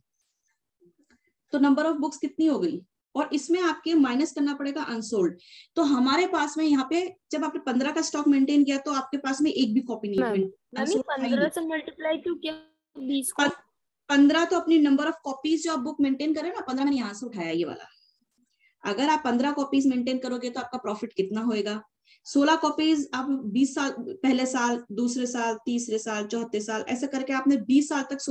तो नंबर ऑफ बुक्स कितनी हो गई, और इसमें आपके माइनस करना पड़ेगा अनसोल्ड। तो हमारे पास में यहाँ पे जब आपने 15 का स्टॉक मेंटेन किया तो आपके पास में एक भी कॉपी नहीं है, अनसोल्ड था ही 15 से मल्टीप्लाई क्यों किया 20 को। 15 तो अपनी नंबर ऑफ कॉपीज जो आप बुक मेंटेन कर रहे हो ना, 15 मैंने यहाँ से उठाया ये वाला। अगर आप 15 कॉपीज मेंटेन करोगे तो आपका प्रॉफिट कितना होएगा, 16 कॉपीज आप 20 साल, पहले साल, दूसरे साल, तीसरे साल, चौथे साल, ऐसे करके आपने 20 साल तक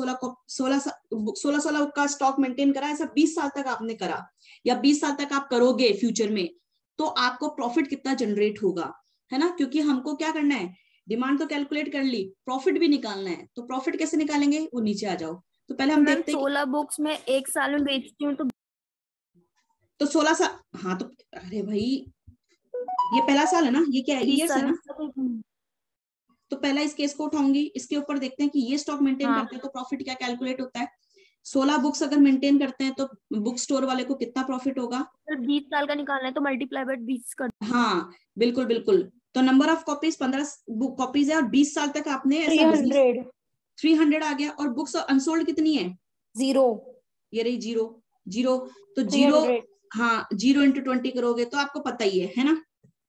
16 का स्टॉक मेंटेन करा, ऐसा 20 साल तक आपने करा या 20 साल तक आप करोगे फ्यूचर में, तो आपको प्रॉफिट कितना जनरेट होगा, है ना। क्योंकि हमको क्या करना है, डिमांड तो कैलकुलेट कर ली, प्रॉफिट भी निकालना है। तो प्रॉफिट कैसे निकालेंगे, वो नीचे आ जाओ। तो पहले हम देखते हैं 16 बुक्स में 1 साल में बेचती हूँ तो 16 साल, हाँ तो अरे भाई ये पहला साल है ना, ये क्या है, 20 ईयर्स है साल ना। तो पहला इस केस को उठाऊंगी, इसके ऊपर देखते हैं कि ये स्टॉक मेंटेन हाँ। करते हैं तो प्रॉफिट क्या कैलकुलेट होता है। 16 बुक्स अगर मेंटेन करते हैं तो बुक स्टोर वाले को कितना प्रॉफिट होगा, 20 साल का निकालना है तो मल्टीप्लाई बाय 20 कर। हाँ बिल्कुल बिल्कुल। तो number of copies 15 book copies है और 20 साल तक आपने ऐसा बिजनेस, 300 आ गया। और बुक्स अनसोल्ड कितनी है, 0 ये रही 0 0। तो 0, हाँ 0 × 20 करोगे तो आपको पता ही है ना।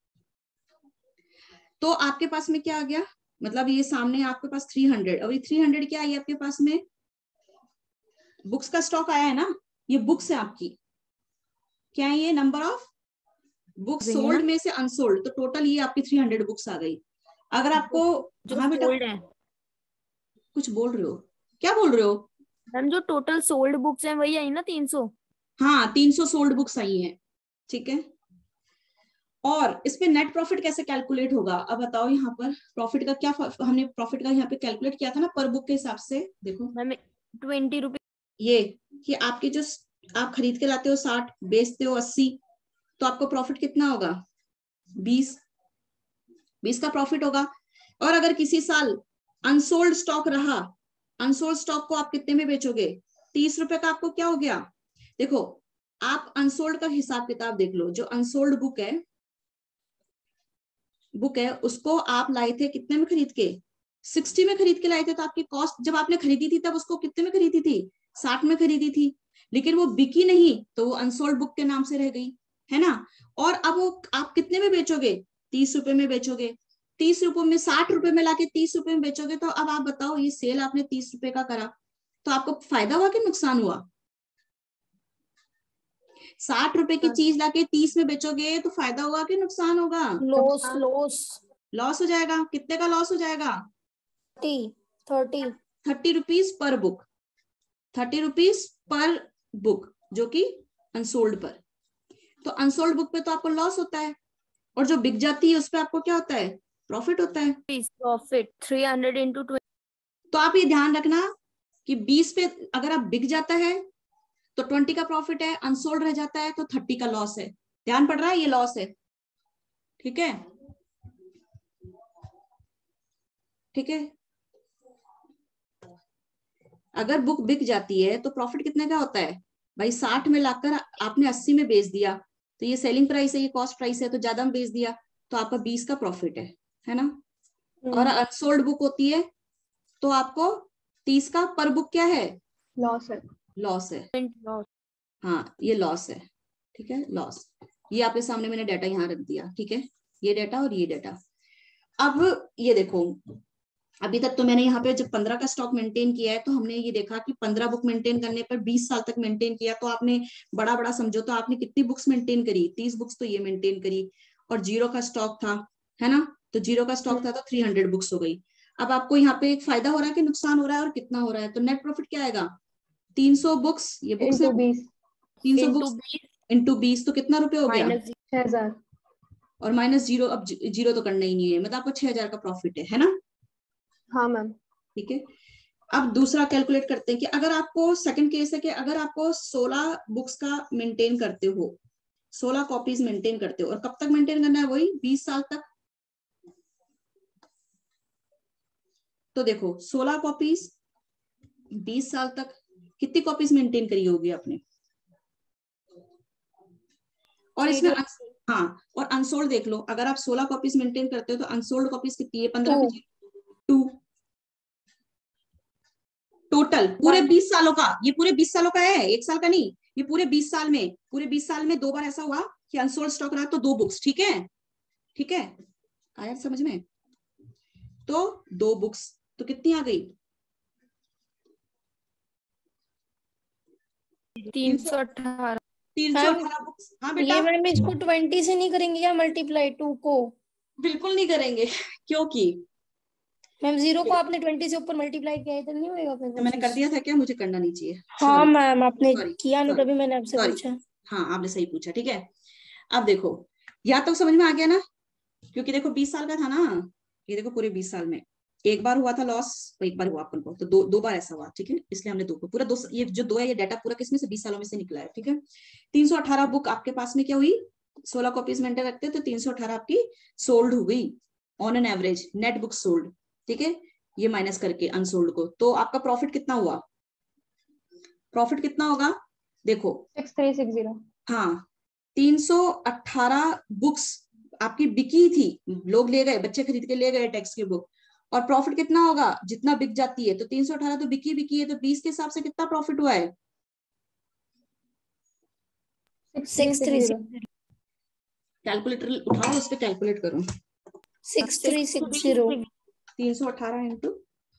तो आपके पास में क्या आ गया, मतलब ये सामने आपके पास 300, और ये 300 क्या आई आपके पास में, बुक्स का स्टॉक आया है ना, ये बुक्स है आपकी, क्या है ये, नंबर ऑफ बुक्स सोल्ड में से अनसोल्ड, तो टोटल ये आपकी 300 बुक्स आ गई। अगर आपको, हाँ बेटा कुछ बोल रहे हो, क्या बोल रहे हो मैम, जो टोटल सोल्ड बुक्स हैं वही आई ना 300। हाँ 300 सोल्ड बुक्स आई हैं, ठीक है। और इस पे नेट प्रॉफिट कैसे कैलकुलेट होगा, अब बताओ यहाँ पर प्रॉफिट का क्या, हमने प्रॉफिट का यहाँ पे कैलकुलेट किया था ना पर बुक के हिसाब से, देखो मैम 20 रुपीज, ये कि आपकी जो आप खरीद के लाते हो 60, बेचते हो 80, तो आपको प्रॉफिट कितना होगा, 20 का प्रॉफिट होगा। और अगर किसी साल अनसोल्ड स्टॉक रहा, अनसोल्ड स्टॉक को आप कितने में बेचोगे, 30 रुपए का आपको क्या हो गया। देखो आप अनसोल्ड का हिसाब किताब देख लो, जो अनसोल्ड बुक है उसको आप लाए थे कितने में खरीद के, 60 में खरीद के लाए थे। तो आपकी कॉस्ट जब आपने खरीदी थी तब उसको कितने में खरीदी थी, 60 में खरीदी थी, लेकिन वो बिकी नहीं तो वो अनसोल्ड बुक के नाम से रह गई, है ना। और अब वो आप कितने में बेचोगे, 30 रुपए में बेचोगे, 30 रुपए में 60 रुपए में लाके 30 रुपए में बेचोगे। तो अब आप बताओ ये सेल आपने 30 रुपए का करा तो आपको फायदा हुआ कि नुकसान हुआ, 60 रुपए की चीज लाके 30 में बेचोगे तो फायदा होगा कि नुकसान होगा, लॉस हो जाएगा। कितने का लॉस हो जाएगा, 30 30 rupees per book, 30 rupees per book, जो कि अनसोल्ड पर। तो अनसोल्ड बुक पे तो आपको लॉस होता है, और जो बिक जाती है उस पे आपको क्या होता है, प्रॉफिट होता है। Profit 300 into 20। तो आप ये ध्यान रखना कि 20 पे अगर आप बिक जाता है तो 20 का प्रॉफिट है, अनसोल्ड रह जाता है तो 30 का लॉस है। ध्यान पड़ रहा है, ये लॉस है, ठीक है, ठीक है। अगर बुक बिक जाती है तो प्रॉफिट कितने का होता है भाई, 60 में लाकर आपने 80 में बेच दिया, तो ये सेलिंग प्राइस है, ये कॉस्ट प्राइस है, तो ज्यादा में बेच दिया तो आपका 20 का प्रॉफिट है ना। और अनसोल्ड बुक होती है तो आपको 30 का पर बुक क्या है, लॉस है। लॉस है, हाँ ये लॉस है, ठीक है, लॉस। ये आपके सामने मैंने डाटा यहाँ रख दिया, ठीक है, ये डाटा और ये डाटा। अब ये देखो, अभी तक तो मैंने यहाँ पे जब 15 का स्टॉक मेंटेन किया है तो हमने ये देखा कि 15 बुक मेंटेन करने पर 20 साल तक मेंटेन किया, तो आपने बड़ा बड़ा समझो तो आपने कितनी बुक्स मेंटेन करी, 30 बुक्स तो ये मेंटेन करी। और जीरो का स्टॉक था, है ना, तो जीरो का स्टॉक था तो 300 बुक्स हो गई। अब आपको यहाँ पे एक फायदा हो रहा है कि नुकसान हो रहा है, और कितना हो रहा है, तो नेट प्रॉफिट क्या आएगा, 300 बुक्स, ये बुक्स है 300 बुक्स इंटू 20 तो कितना रुपए हो गया, 6000। और माइनस जीरो, अब जीरो तो करना ही नहीं है, मतलब आपको 6000 का प्रॉफिट है ना। हाँ मैम। ठीक है, अब दूसरा कैलकुलेट करते हैं कि अगर आपको, सेकंड केस है कि अगर आपको 16 बुक्स का मेंटेन करते हो, 16 कॉपीज मेंटेन करते हो, और कब तक मेंटेन करना है, वही 20 साल तक। तो देखो 16 कॉपीज 20 साल तक, कितनी कॉपीज मेंटेन करी होगी आपने, और इसमें हाँ, और अनसोल्ड देख लो, अगर आप 16 कॉपीज मेंटेन करते हो तो अनसोल्ड कॉपीज कितनी है, 15 पे 2 टोटल पूरे 20 सालों का, ये पूरे 20 सालों का है, एक साल का नहीं, ये पूरे 20 साल में, पूरे 20 साल में 2 बार ऐसा हुआ कि अनसोल्ड स्टॉक रहा, तो 2 बुक्स, ठीक है, ठीक है, आया समझ में, तो 2 बुक्स तो कितनी आ गई, 318। 318 बुक्स। हाँ बेटा, ये मैम इसको 20 से नहीं करेंगे क्या मल्टीप्लाई, 2 को? बिल्कुल नहीं करेंगे क्योंकि मैम 0 को आपने 20 से ऊपर मल्टीप्लाई किया है तो नहीं होएगा फिर तो मैंने कर दिया था क्या, मुझे करना नहीं चाहिए, हाँ मैम आपने सॉरी किया ना, तभी मैंने आपसे सॉरी, पूछा। हाँ आपने सही पूछा, ठीक है। अब देखो, या तो समझ में आ गया ना, क्योंकि देखो 20 साल का था ना, ये देखो पूरे 20 साल में एक बार हुआ था लॉस, तो एक बार हुआ अपन को, तो दो बार ऐसा हुआ, ठीक है, इसलिए हमने 2 को पूरा 2, ये जो 2 है ये डाटा पूरा किसमें से, 20 सालों में से निकला है, ठीक है। 318 बुक आपके पास में क्या हुई, 16 कॉपीज मेंटेन रखते हैं तो 318 आपकी सोल्ड हो गई on an average, net book sold, ठीक है, ये माइनस करके अनसोल्ड को, तो आपका प्रॉफिट कितना हुआ, प्रॉफिट कितना होगा, देखो 6360। हाँ, 318 बुक्स आपकी बिकी थी, लोग ले गए, बच्चे खरीद के ले गए टेक्स्ट की बुक, और प्रॉफिट कितना होगा, जितना बिक जाती है, तो 318 तो बिकी है, तो 20 के हिसाब से कितना प्रॉफिट हुआ है, 6360। कैलकुलेटर उठाओ, उस पर कैलकुलेट करो, 6360। 318 इंटू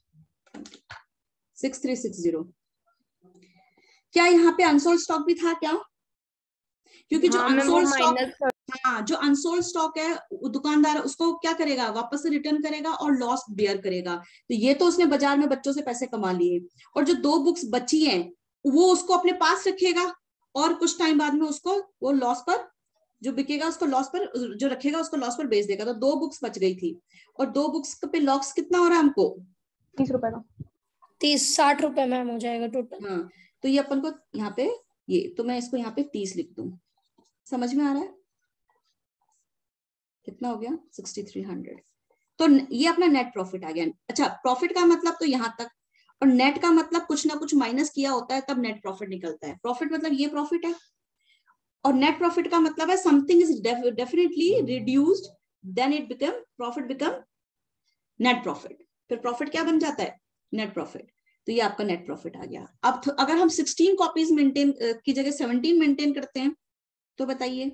6360। क्या यहाँ पे अनसोल्ड स्टॉक भी था क्या, क्योंकि जो अनसोल्ड स्टॉक, हाँ जो अनसोल्ड स्टॉक है दुकानदार उसको क्या करेगा, वापस से रिटर्न करेगा और लॉस बेयर करेगा, तो ये तो उसने बाजार में बच्चों से पैसे कमा लिए, और जो 2 बुक्स बची हैं वो उसको अपने पास रखेगा, और कुछ टाइम बाद में उसको वो लॉस पर, जो बिकेगा उसको लॉस पर, जो रखेगा उसको लॉस पर बेच देगा, तो 2 बुक्स बच गई थी, और 2 बुक्स पे लॉस कितना हो रहा है हमको, 30 रुपए का, 60 रुपए मैम हो जाएगा टोटल। हाँ, तो ये अपन को यहाँ पे, ये तो मैं इसको यहाँ पे 30 लिख दूं, समझ में आ रहा है, कितना हो गया 6300, तो ये अपना नेट प्रॉफिट आ गया। अच्छा, प्रॉफिट का मतलब तो यहाँ तक, और नेट का मतलब कुछ ना कुछ माइनस किया होता है तब नेट प्रॉफिट निकलता है, प्रॉफिट मतलब ये प्रॉफिट है, और नेट प्रॉफिट का मतलब है something is definitely reduced then it become profit, become net profit, फिर प्रॉफिट क्या बन जाता है, नेट प्रॉफिट, तो ये आपका नेट प्रॉफिट आ गया। अब अगर हम 16 कॉपीज मेंटेन की जगह 17 मेंटेन करते हैं तो बताइए,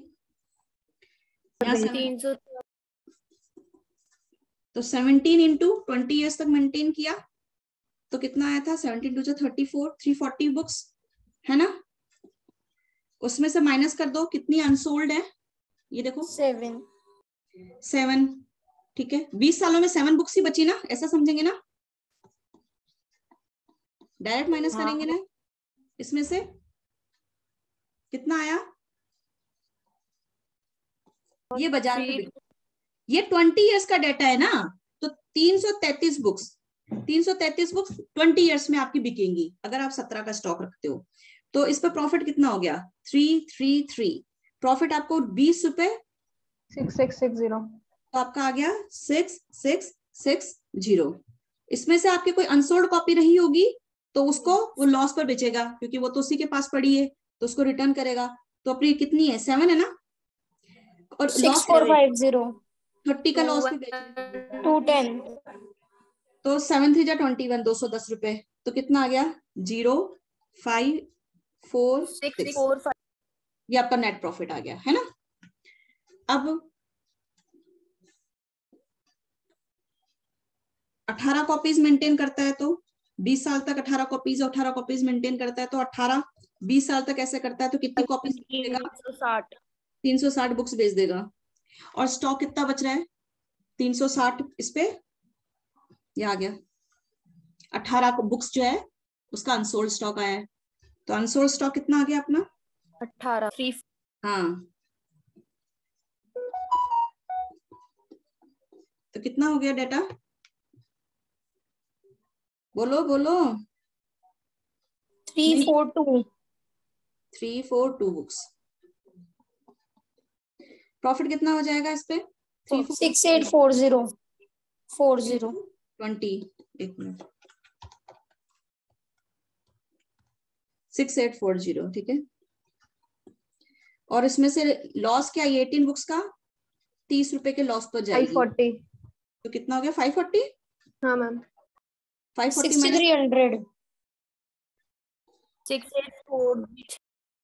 तो 17 इंटू 20 ईयर्स तक मेंटेन किया तो कितना आया था, 17 टू 34, 340 बुक्स, है ना, उसमें से माइनस कर दो कितनी अनसोल्ड है, ये देखो 7, ठीक है, 20 सालों में 7 बुक्स ही बची ना, ऐसा समझेंगे ना, डायरेक्ट माइनस करेंगे ना, इसमें से कितना आया? ये बाजार में ये 20 इयर्स का डाटा है ना, तो 333 बुक्स 20 इयर्स में आपकी बिकेंगी अगर आप 17 का स्टॉक रखते हो। तो इस पर प्रॉफिट कितना हो गया? 333। प्रॉफिट आपको 20 रुपए, 6660। तो आपका आ गया 6660। इसमें से आपकी कोई अनसोल्ड कॉपी रही होगी तो उसको वो लॉस पर बेचेगा, क्योंकि वो तो उसी के पास पड़ी है, तो उसको रिटर्न करेगा। तो अपनी कितनी है? 7 है ना, और लॉस 6450 30 का लॉस पे बेचेगा 210 तो 7 3 जा 21, 210 रुपए। तो कितना आ गया? 0546। 645। ये आपका नेट प्रॉफिट आ गया है ना। अब 18 कॉपीज मेंटेन करता है तो 20 साल तक 18 कॉपीज मेंटेन करता है, तो 18 20 साल तक ऐसे करता है तो कितनी कॉपीज बेच देगा? 360 बुक्स बेच देगा। और स्टॉक कितना बच रहा है? 360 इस पे ये आ गया। 18 बुक्स जो है उसका अनसोल्ड स्टॉक आया है, तो अनसोल्ड स्टॉक कितना आ गया अपना? 18 हाँ, तो कितना हो गया डाटा? बोलो बोलो। 342 342 बुक्स। प्रॉफिट कितना हो जाएगा इस पे? 6840 20, एक मिनट, 6840, ठीक है। और इसमें से लॉस क्या? 18 बुक्स का 30 रुपए के लॉस पर जाएगी, 540। तो कितना हो गया? 540। हाँ मैम। 540 माइनस 6300 684।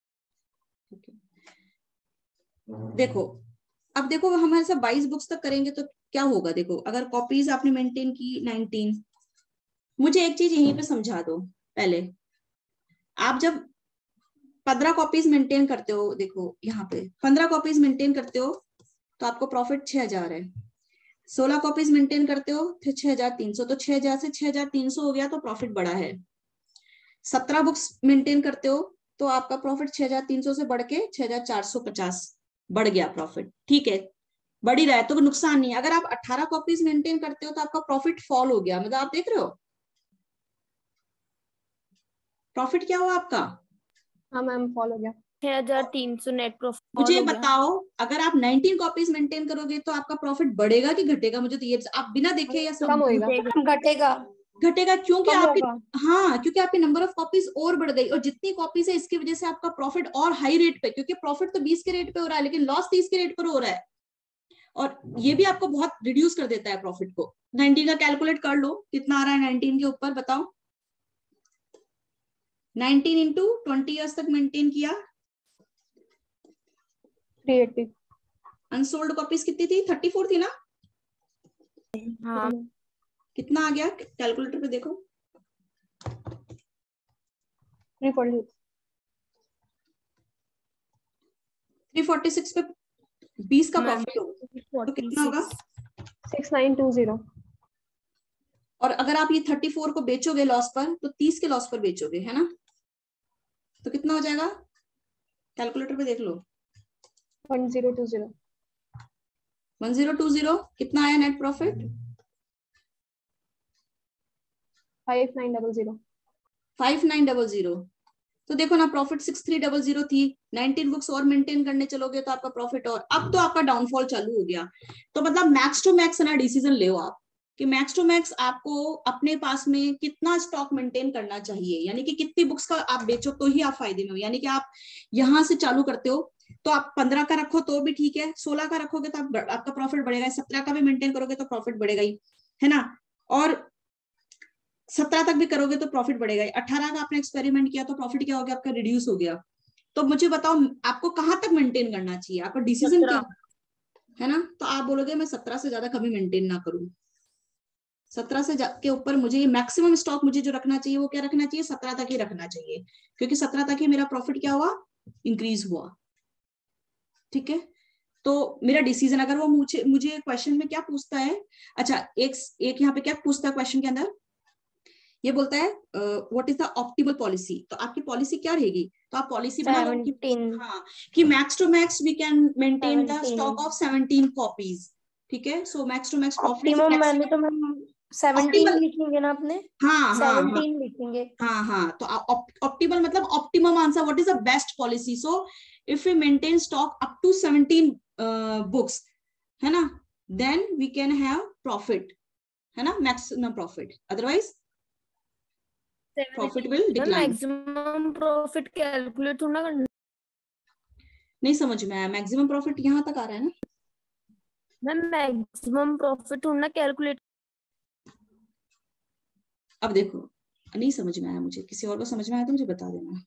देखो, अब देखो हम ऐसा 22 बुक्स तक करेंगे तो क्या होगा? देखो, अगर कॉपीज आपने मेंटेन की 19, मुझे एक चीज यहीं पे समझा दो पहले। आप जब 15 कॉपीज मेंटेन करते हो, देखो यहाँ पे 15 कॉपीज मेंटेन करते हो तो आपको प्रॉफिट 6000 है। 16 कॉपीज मेंटेन करते हो तो 6300, तो 6000 से 6300 हो गया, तो प्रॉफिट बढ़ा है। 17 बुक्स मेंटेन करते हो तो आपका प्रॉफिट 6300 से बढ़ के 6450 बढ़ गया प्रॉफिट, ठीक है, बढ़ ही रहा है तो नुकसान नहीं है। अगर आप 18 कॉपीज मेंटेन करते हो तो आपका प्रॉफिट फॉल हो गया, मतलब आप देख रहे हो प्रॉफिट क्या हुआ आपका? हाँ मैम, फॉल हो गया। 6300 नेट प्रॉफिट मुझे बताओ, अगर आप 19 कॉपीज मेंटेन करोगे तो आपका प्रॉफिट बढ़ेगा कि घटेगा? मुझे तो ये आप बिना देखे या कम होएगा। घटेगा। घटेगा, क्योंकि कम आपके होगा। हाँ, क्योंकि आपकी नंबर ऑफ कॉपीज और बढ़ गई, और जितनी कॉपीज है इसकी वजह से आपका प्रॉफिट और हाई रेट पे, क्योंकि प्रॉफिट तो 20 के रेट पे हो रहा है लेकिन लॉस 30 के रेट पर हो रहा है, और ये भी आपको बहुत रिड्यूस कर देता है प्रॉफिट को। 19 का कैलकुलेट कर लो कितना आ रहा है 19 के ऊपर, बताओ। 19 इंटू 20 ईयर्स तक मेंटेन किया, 380। अनसोल्ड कॉपीज कितनी थी? 34 थी ना? हाँ, कितना आ गया कैलकुलेटर पे देखो? 346। 346 पे 20 का प्रॉफिट होगा तो कितना होगा? 6920। और अगर आप ये 34 को बेचोगे लॉस पर तो 30 के लॉस पर बेचोगे, है ना, तो कितना हो जाएगा? कैलकुलेटर पे देख लो। 1020। 1020 कितना आया नेट प्रॉफिट? 5900। 5900। तो देखो ना, प्रॉफिट 6300 थी, 19 बुक्स और मेंटेन करने चलोगे तो आपका प्रॉफिट, और अब तो आपका डाउनफॉल चालू हो गया। तो मतलब मैक्स टू मैक्स ना डिसीजन ले आप कि मैक्स टू मैक्स आपको अपने पास में कितना स्टॉक मेंटेन करना चाहिए, यानी कि कितनी बुक्स का आप बेचो तो ही आप फायदे में हो। यानी कि आप यहां से चालू करते हो तो आप 15 का रखो तो भी ठीक है, 16 का रखोगे तो आपका प्रॉफिट बढ़ेगा, 17 का भी मेंटेन करोगे तो प्रॉफिट बढ़ेगा ही, है ना, और 17 तक भी करोगे तो प्रॉफिट बढ़ेगा। 18 का आपने एक्सपेरिमेंट किया तो प्रॉफिट क्या हो गया आपका? रिड्यूस हो गया। तो मुझे बताओ आपको कहां तक मेंटेन करना चाहिए, आपका डिसीजन क्या है ना? तो आप बोलोगे मैं 17 से ज्यादा कभी मेंटेन ना करूं, 17 से के ऊपर मुझे ये मैक्सिमम स्टॉक मुझे जो रखना चाहिए वो क्या रखना चाहिए? 17 तक ही रखना चाहिए, क्योंकि 17 तक ही मेरा प्रॉफिट क्या हुआ? इंक्रीज हुआ, ठीक है। तो मेरा डिसीजन, अगर वो मुझे क्वेश्चन में क्या पूछता है, अच्छा एक यहाँ पे क्या पूछता है क्वेश्चन के अंदर ये बोलता है what is the optimal policy, तो आपकी पॉलिसी क्या रहेगी, तो आप पॉलिसी बना लो कि 17 हाँ कि max to max we can maintain the 17 stock of 17 copies, ठीक है। So max to max profit optimum मैंने तो मैम 17 ऑप्टिमल, लिखेंगे ना अपने, हाँ हाँ हाँ 17 लिखेंगे। हाँ हाँ, तो ऑप्टिमल मतलब optimum answer, what is the best policy. So if we maintain stock up to 17 books, है ना, then we can have profit, है ना, maximum profit, otherwise profit will ma'am decline. Maximum profit calculate थोड़ा करना। नहीं समझ में आया, मैक्सिमम प्रॉफिट यहाँ तक आ रहा है ना। मैम मैक्सिमम प्रॉफिट थोड़ा कैलकुलेट। अब देखो, नहीं समझ में आया मुझे, किसी और को समझ में आया तो मुझे बता देना।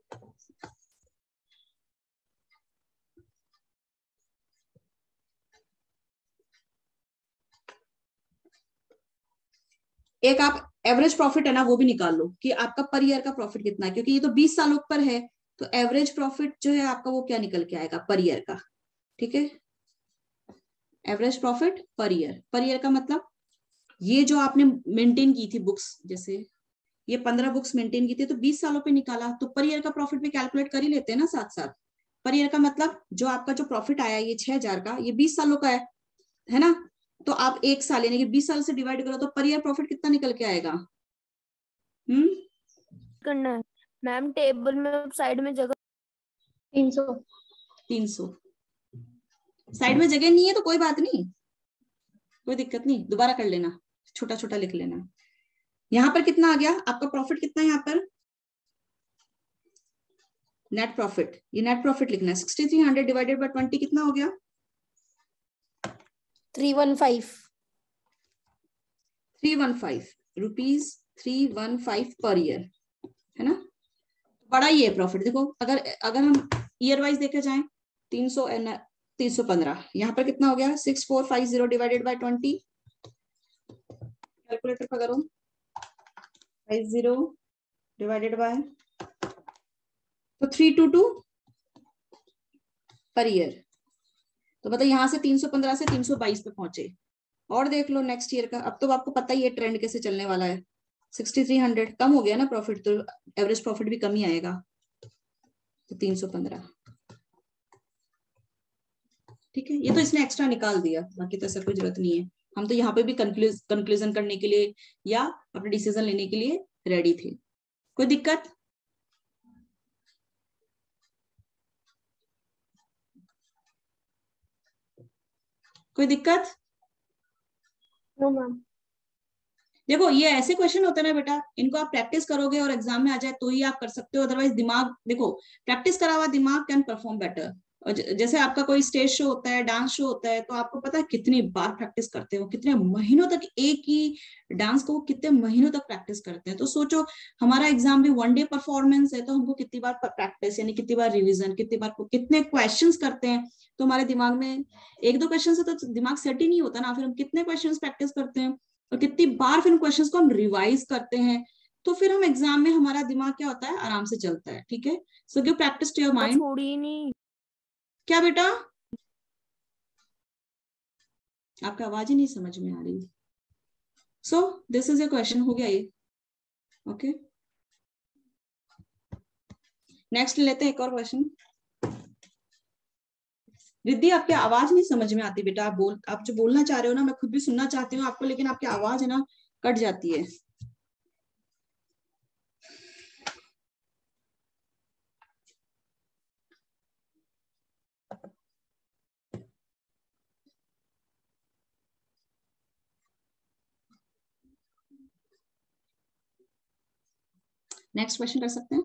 एक आप एवरेज प्रॉफिट है ना वो भी निकाल लो कि आपका पर ईयर का प्रॉफिट कितना है, क्योंकि ये तो 20 सालों पर है, तो एवरेज प्रॉफिट जो है आपका वो क्या निकल के आएगा पर ईयर का, ठीक है। एवरेज प्रॉफिट पर ईयर का मतलब ये जो आपने मेंटेन की थी बुक्स, जैसे ये 15 बुक्स मेंटेन की थी तो 20 सालों पे निकाला, तो पर ईयर का प्रॉफिट भी कैलकुलेट कर ही लेते हैं ना साथ साथ। पर ईयर का मतलब जो आपका जो प्रॉफिट आया ये 6,000 का, ये 20 सालों का है ना, तो आप एक साल यानी कि 20 साल से डिवाइड करो तो पर ईयर प्रॉफिट कितना निकल के आएगा। हम्म, करना है मैम, टेबल में साइड में जगह 300। 300 साइड में जगह नहीं है तो कोई बात नहीं, कोई दिक्कत नहीं, दोबारा कर लेना, छोटा छोटा लिख लेना। यहाँ पर कितना आ गया आपका प्रॉफिट, कितना है यहाँ पर नेट प्रॉफिट, ये नेट प्रॉफिट लिखना है 6300 डिवाइडेड बाय 20 कितना हो गया 315 315 रुपीज, 315 पर ईयर, है ना। बड़ा ही है प्रॉफिट, देखो अगर अगर हम ईयर वाइज देखे जाए 315 यहाँ पर कितना हो गया 6450 डिवाइडेड बाय 20, कैलकुलेटर पर करो 50 डिवाइडेड बाय, तो 322 पर ईयर, तो मतलब यहाँ से 315 से 322 पे पहुंचे। और देख लो नेक्स्ट ईयर का, अब तो आपको पता ही है ट्रेंड कैसे चलने वाला है, 6300 कम हो गया ना प्रॉफिट, तो एवरेज प्रॉफिट भी कम ही आएगा, तो 315, ठीक है। ये तो इसने एक्स्ट्रा निकाल दिया, बाकी तो ऐसा कोई जरूरत नहीं है, हम तो यहाँ पे भी कंक्लूजन करने के लिए या अपने डिसीजन लेने के लिए रेडी थे। कोई दिक्कत, कोई दिक्कत। No ma'am. देखो ये ऐसे क्वेश्चन होते हैं ना बेटा, इनको आप प्रैक्टिस करोगे और एग्जाम में आ जाए तो ही आप कर सकते हो, अदरवाइज दिमाग, देखो प्रैक्टिस करा हुआ दिमाग कैन परफॉर्म बेटर। और जैसे आपका कोई स्टेज शो होता है, डांस शो होता है, तो आपको पता है कितनी बार प्रैक्टिस करते हो, कितने महीनों तक एक ही डांस को कितने महीनों तक प्रैक्टिस करते हैं। तो सोचो हमारा एग्जाम भी 1 डे परफॉर्मेंस है, तो हमको कितनी बार प्रैक्टिस यानी कितनी बार रिविजन, कितनी बार कितने क्वेश्चन करते हैं, तो हमारे दिमाग में एक दो क्वेश्चन से तो दिमाग सेट ही नहीं होता ना, फिर हम कितने क्वेश्चन प्रैक्टिस करते हैं और कितनी बार फिर क्वेश्चंस को हम रिवाइज करते हैं, तो फिर हम एग्जाम में हमारा दिमाग क्या होता है आराम से चलता है, ठीक है। So give practice to your mind. छोड़ी नहीं। क्या बेटा, आपका आवाज ही नहीं समझ में आ रही। So this is a question, हो गया ये, ओके। नेक्स्ट लेते हैं एक और क्वेश्चन। रिद्धि आपकी आवाज नहीं समझ में आती बेटा, आप जो बोलना चाह रहे हो ना, मैं खुद भी सुनना चाहती हूँ आपको, लेकिन आपकी आवाज है ना कट जाती है। नेक्स्ट क्वेश्चन कर सकते हैं।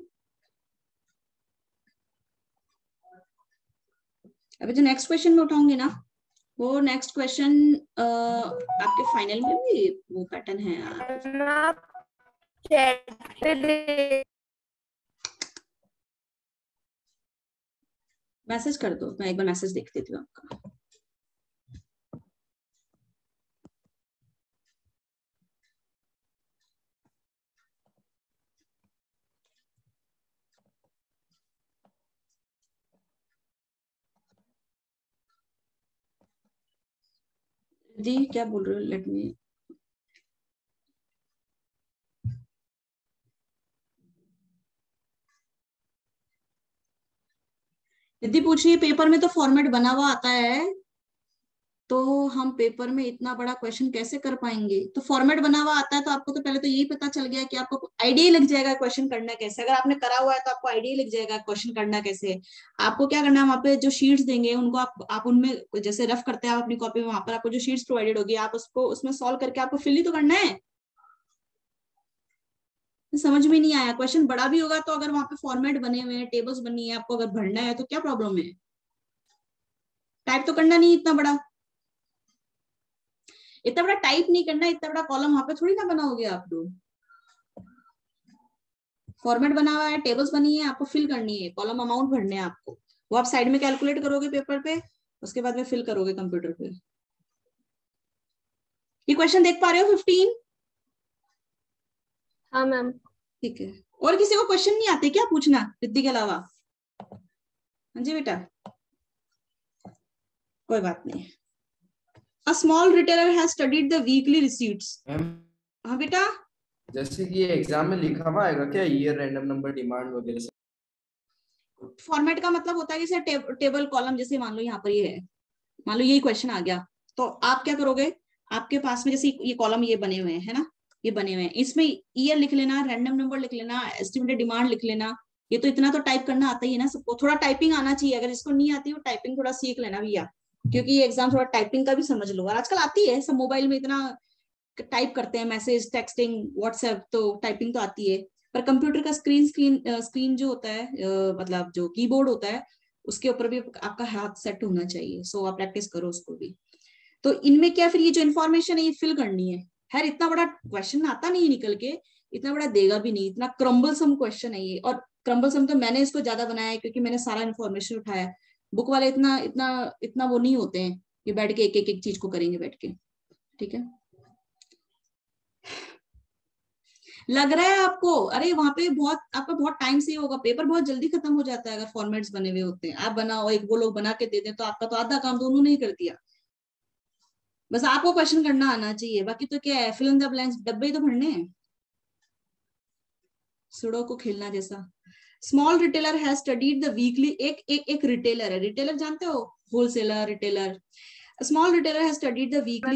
अभी जो नेक्स्ट क्वेश्चन में उठाऊंगी ना, वो नेक्स्ट क्वेश्चन आपके फाइनल में भी वो पैटर्न है यार। आप चैट पे मैसेज कर दो, मैं एक बार मैसेज देख देती हूँ आपका। जी क्या बोल रहे हो, लेट मी, यदि पूछ रही है पेपर में तो फॉर्मेट बना हुआ आता है, तो हम पेपर में इतना बड़ा क्वेश्चन कैसे कर पाएंगे? तो फॉर्मेट बना हुआ आता है तो आपको तो पहले तो यही पता चल गया कि आपको आइडिया लग जाएगा क्वेश्चन करना कैसे। अगर आपने करा हुआ है तो आपको आइडिया लग जाएगा क्वेश्चन करना कैसे है। आपको क्या करना है, वहाँ पे जो शीट्स देंगे उनको आप उनमें जैसे रफ करते हैं आप अपनी कॉपी में, वहां पर आपको जो शीट्स प्रोवाइडेड होगी आप उसको उसमें सॉल्व करके आपको फिल ही तो करना है। समझ में नहीं आया? क्वेश्चन बड़ा भी होगा तो अगर वहां पे फॉर्मेट बने हुए हैं, टेबल्स बनी है, आपको अगर भरना है तो क्या प्रॉब्लम है? टाइप तो करना नहीं इतना बड़ा, इतना बड़ा टाइप नहीं करना, इतना बड़ा कॉलम वहां पे थोड़ी ना बनाओगे आप लोग। फॉर्मेट बना हुआ है, टेबल्स बनी है, आपको फिल करनी है, कॉलम अमाउंट भरने हैं आपको, वो आप साइड में कैलकुलेट करोगे पेपर पे, उसके बाद में फिल करोगे कंप्यूटर पे। ये क्वेश्चन देख पा रहे हो 15? हाँ मैम। ठीक है। और किसी को क्वेश्चन नहीं आते क्या पूछना रिद्धि के अलावा? हाँ जी बेटा, कोई बात नहीं। A small retailer has studied the weekly receipts. हाँ बेटा, जैसे कि ये एग्जाम में लिखा हुआ आएगा क्या, ईयर, रैंडम नंबर, डिमांड वगैरह सब? फॉर्मेट का मतलब होता है कि सर टेबल कॉलम, जैसे मान लो यहाँ पर ये है, मान लो यही क्वेश्चन आ गया, तो आप क्या करोगे, आपके पास में जैसे ये कॉलम ये बने हुए हैं, है ना, ये बने हुए हैं, इसमें ईयर लिख लेना, रैंडम नंबर लिख लेना, एस्टिमेटेड डिमांड लिख लेना। ये तो इतना तो टाइप करना आता ही है ना सबको, थोड़ा टाइपिंग आना चाहिए। अगर जिसको नहीं आती वो टाइपिंग थोड़ा सीख लेना भैया, क्योंकि ये एग्जाम थोड़ा टाइपिंग का भी समझ लो। और आजकल आती है, सब मोबाइल में इतना टाइप करते हैं, मैसेज, टेक्सटिंग, व्हाट्सएप, तो टाइपिंग तो आती है। पर कंप्यूटर का स्क्रीन जो होता है, मतलब जो कीबोर्ड होता है, उसके ऊपर भी आपका हाथ सेट होना चाहिए। सो आप प्रैक्टिस करो उसको भी। तो इनमें क्या, फिर ये जो इन्फॉर्मेशन है ये फिल करनी है। खैर इतना बड़ा क्वेश्चन आता नहीं निकल के, इतना बड़ा देगा भी नहीं, इतना क्रम्बलसम क्वेश्चन है ये। और क्रम्बलसम तो मैंने इसको ज्यादा बनाया है क्योंकि मैंने सारा इन्फॉर्मेशन उठाया है। बुक वाले इतना इतना इतना वो नहीं होते हैं कि बैठ के एक एक एक चीज को करेंगे बैठ के। ठीक है, लग रहा है आपको? अरे वहां पे बहुत आपका बहुत टाइम से होगा, पेपर बहुत जल्दी खत्म हो जाता है अगर फॉर्मेट्स बने हुए होते हैं। आप बनाओ, एक वो लोग बना के दे दें, तो आपका तो आधा काम दोनों ने ही कर दिया। बस आपको क्वेश्चन करना आना चाहिए, बाकी तो क्या है, फिल इन द ब्लैंक्स, डब्बे ही तो भरने हैं, सुडो को खेलना जैसा। Small retailer has studied the weekly, एक रिटेलर है, रिटेलर जानते हो, wholesaler, retailer. Small retailer has studied the weekly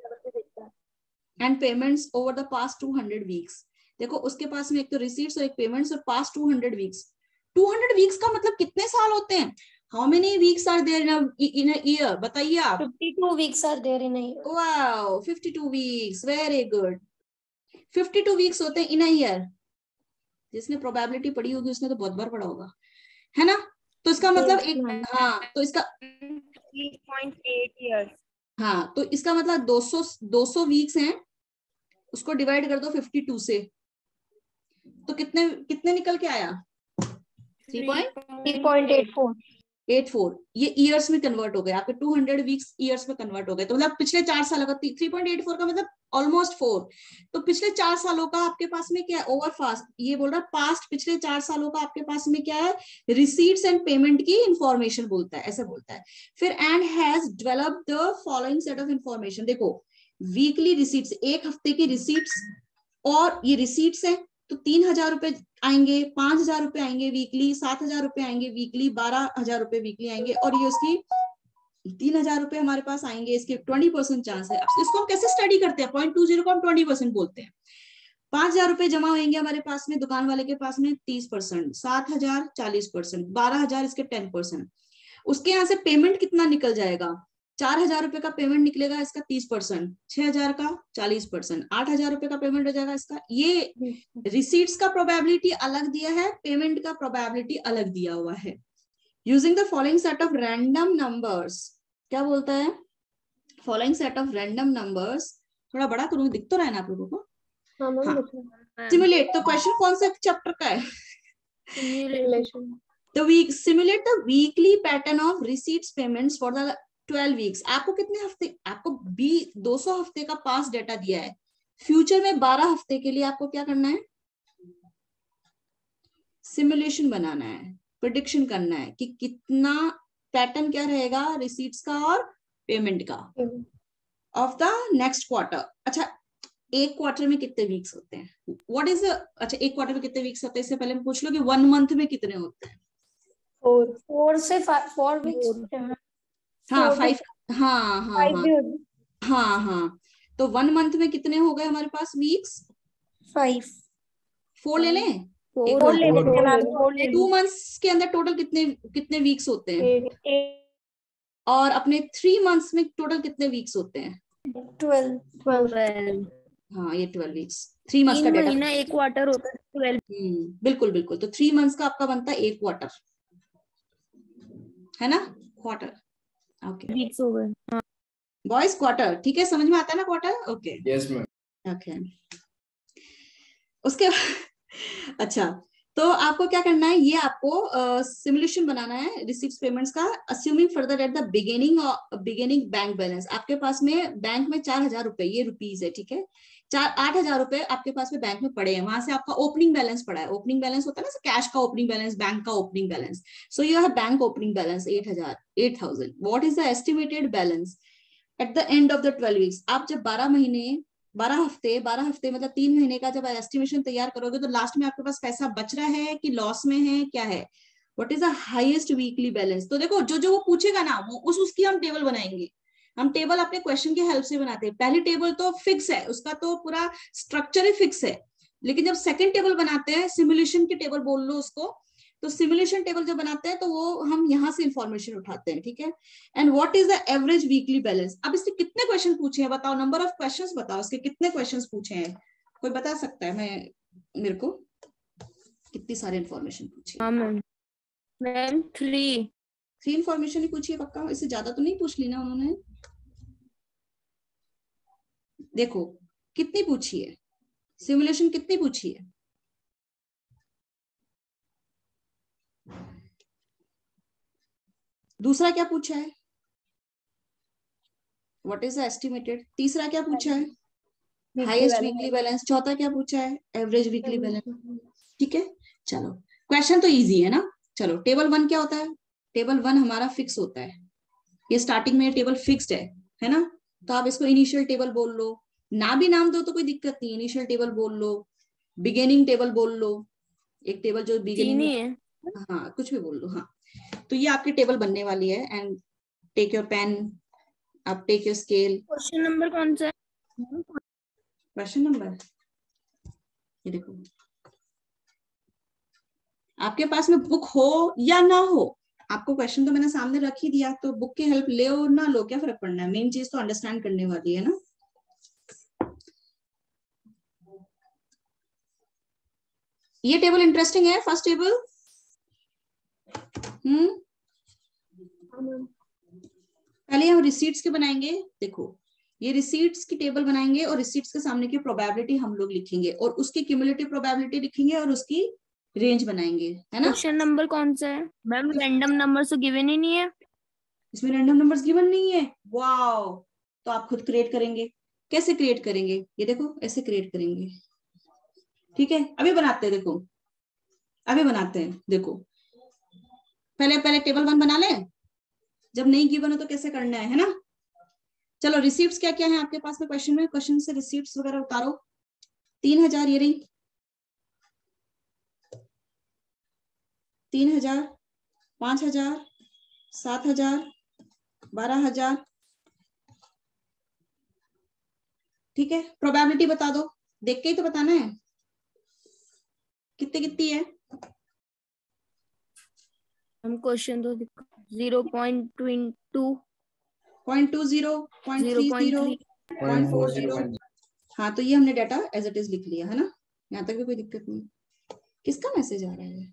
and payments over the past 200 weeks. देखो उसके पास में एक तो रिसीट्स और एक पेमेंट्स, और पास्ट 200 वीक्स। 200 वीक्स का मतलब कितने साल होते हैं? How many weeks are there in a year? बताइए आप। 52 weeks are there in a year. Wow, 52 weeks, very good. 52 weeks होते हैं इन अ ईयर। जिसने प्रोबेबिलिटी पढ़ी होगी उसने तो बहुत बार पढ़ा होगा, है ना? तो इसका मतलब Yes, एक, ma'am. हाँ तो इसका 3.8 years. हाँ तो इसका मतलब 200 वीक्स हैं, उसको डिवाइड कर दो 52 से, तो कितने कितने निकल के आया? 3.84. 3.84। ये ईयर्स में कन्वर्ट हो गए आपके, 200 वीक्स ईयर्स में कन्वर्ट हो गए। तो मतलब पिछले 4 सालों का 3.84 का मतलब ऑलमोस्ट 4। तो पिछले 4 सालों का आपके पास में क्या है? ओवर फास्ट, ये बोल रहा है पास्ट, पिछले 4 सालों का आपके पास में क्या है? रिसीट्स एंड पेमेंट की इंफॉर्मेशन बोलता है, ऐसे बोलता है। फिर and has developed the following set of information. देखो वीकली रिसीट्स, एक हफ्ते की रिसीट्स, और ये रिसीट्स है तो 3,000 रुपए आएंगे, 5,000 रुपए आएंगे वीकली, 7,000 रुपए आएंगे वीकली, 12,000 रुपए वीकली आएंगे, और ये उसकी 3,000 रुपए हमारे पास आएंगे। इसके 20% चांस है। अब इसको हम कैसे स्टडी करते हैं? 0.20 को हम 20% बोलते हैं। 5,000 रुपए जमा होंगे हमारे पास में, दुकान वाले के पास में 30%, 7,000 40%, 12,000 इसके 10%। उसके यहाँ से पेमेंट कितना निकल जाएगा? 4,000 रुपए का पेमेंट निकलेगा, इसका 30%, 6,000 का 40%, 8,000 रुपए का पेमेंट हो जाएगा इसका। ये रिसीट्स का प्रोबेबिलिटी अलग दिया है, पेमेंट का प्रोबेबिलिटी अलग दिया हुआ है। Using the following set of random numbers, क्या बोलता है? Following set of random numbers, थोड़ा बड़ा करूंगी, दिख तो रहा है ना आप लोगों को? हाँ मैम, हाँ। बताओ. सिमुलेट, तो क्वेश्चन कौन से चैप्टर का है? Simulation. The week, simulate the weekly pattern of receipts payments for the 12 weeks. आपको कितने हफ्ते, आपको 200 हफ्ते का पास डेटा दिया है, फ्यूचर में 12 हफ्ते के लिए आपको क्या करना है? सिमुलेशन बनाना है, प्रिडिक्शन करना है कि कितना पैटर्न क्या रहेगा रिसीट्स का और पेमेंट का ऑफ द नेक्स्ट क्वार्टर। अच्छा, एक क्वार्टर में कितने वीक्स होते हैं? व्हाट इज, अच्छा एक क्वार्टर में कितने वीक्स होते हैं, इससे पहले मैं पूछ लो कि 1 मंथ में कितने होते हैं? 4 से 4 वीक्स। हाँ 4 to 5, हाँ हाँ 5 हाँ भी होगी। हाँ हाँ। तो 1 मंथ में कितने हो गए हमारे पास वीक्स? 5। 4 ले लें? 4 4 ले लेते हैं मैम, 4 ले 2 मंथ्स के अंदर टोटल कितने कितने वीक्स होते हैं? लेंगे। और अपने 3 मंथ्स में टोटल कितने वीक्स होते हैं? 12। 12 हाँ ये 12 वीक्स, 3 मंथ्स का 3 डेटा। महीना 1 क्वार्टर होता है 12 बिल्कुल बिल्कुल। तो 3 मंथ्स का आपका बनता है 1 क्वार्टर, है ना? Quarter, okay. वीक्स हो गए। बॉयज क्वार्टर, ठीक है, समझ में आता है ना quarter? Okay yes ma'am. Okay. उसके अच्छा, तो आपको क्या करना है, ये आपको सिमुलेशन बनाना है रिसीव्स पेमेंट्स का, assuming further at the beginning bank balance. आपके पास में बैंक में 4,000 रुपए, ये रुपीज है, ठीक है, 8,000 रुपए आपके पास में बैंक में पड़े हैं, वहां से आपका ओपनिंग बैलेंस पड़ा है। ओपनिंग बैलेंस होता है ना कैश का ओपनिंग बैलेंस, बैंक का opening balance. So you have bank opening balance 8,000। What is the estimated balance at the end of the 12 weeks? आप जब 12 हफ्ते मतलब 3 महीने का जब एस्टिमेशन तैयार करोगे, तो लास्ट में आपके पास पैसा बच रहा है कि लॉस में है, क्या है? What is the highest weekly balance? तो देखो जो जो वो पूछेगा ना, वो उसकी हम टेबल बनाएंगे। हम टेबल अपने क्वेश्चन की हेल्प से बनाते हैं। पहली टेबल तो फिक्स है, उसका तो पूरा स्ट्रक्चर ही फिक्स है, लेकिन जब सेकंड टेबल बनाते हैं, सिमुलेशन की टेबल बोल लो उसको, तो सिमुलेशन टेबल जब बनाते हैं तो वो हम यहाँ से इंफॉर्मेशन उठाते हैं, ठीक है। And what is the average weekly balance? अब इससे कितने क्वेश्चन पूछे हैं बताओ, नंबर ऑफ क्वेश्चंस बताओ, इसके कितने क्वेश्चंस पूछे हैं, कोई बता सकता है? मेरे को कितनी सारी इंफॉर्मेशन पूछी है? हाँ मैम 3 3 इंफॉर्मेशन ही पूछी है पक्का? इससे ज्यादा तो नहीं पूछ ली ना उन्होंने? देखो कितनी पूछी है, सिमुलेशन कितनी पूछी है? दूसरा क्या पूछा है? What is the estimated? तीसरा क्या पूछा है? Highest weekly balance. चौथा क्या पूछा है? एवरेज वीकली बैलेंस, ठीक है। चलो क्वेश्चन तो इजी है ना। चलो टेबल 1 क्या होता है? टेबल 1 हमारा फिक्स होता है, ये स्टार्टिंग में टेबल फिक्स्ड है ना। तो आप इसको इनिशियल टेबल बोल लो, ना भी नाम दो तो कोई दिक्कत नहीं, इनिशियल टेबल बोल लो, बिगिनिंग टेबल बोल लो, एक टेबल जो 3 बिगिनिंग ही में, है। हाँ कुछ भी बोल लो। हाँ तो ये आपकी टेबल बनने वाली है। एंड टेक योर पेन, आप take your scale. Question number कौन सा है? क्वेश्चन नंबर ये देखो, आपके पास में बुक हो या ना हो, आपको क्वेश्चन तो मैंने सामने रख ही दिया, तो बुक की हेल्प ले और ना लो, क्या फर्क पड़ना है, मेन चीज तो अंडरस्टैंड करने वाली है ना। ये टेबल इंटरेस्टिंग है, फर्स्ट टेबल। पहले हम रिसीट्स के बनाएंगे। देखो ये रिसीट्स की टेबल बनाएंगे और रिसीट्स के सामने की प्रोबेबिलिटी हम लोग लिखेंगे और उसकी क्यूमुलेटिव प्रोबेबिलिटी लिखेंगे और उसकी रेंज बनाएंगे, है ना। क्वेश्चन नंबर कौन सा है मैम? रैंडम नंबर तो गिवन ही नहीं है। इसमें रैंडम नंबर्स गिवन नहीं है, वाओ। तो आप खुद क्रिएट करेंगे। कैसे क्रिएट करेंगे? ये देखो ऐसे क्रिएट करेंगे, ठीक है। अभी बनाते हैं, देखो अभी बनाते हैं। देखो पहले पहले टेबल 1 बना लें, जब नहीं गिवन हो तो कैसे करना है ना। चलो रिसीप्ट्स क्या क्या है आपके पास में क्वेश्चन में, क्वेश्चन से रिसीप्ट्स वगैरह उतारो। 3,000 ये रही, 3,000, 5,000, 7,000, 12,000, ठीक है। प्रोबेबिलिटी बता दो, देख के ही तो बताना है, कितनी कितनी है। हम क्वेश्चन तो 0.22 0.20, 0.30, 0.40। हाँ तो ये हमने डाटा एज इट इज लिख लिया है ना, यहाँ तक भी कोई दिक्कत नहीं। किसका मैसेज आ रहा है?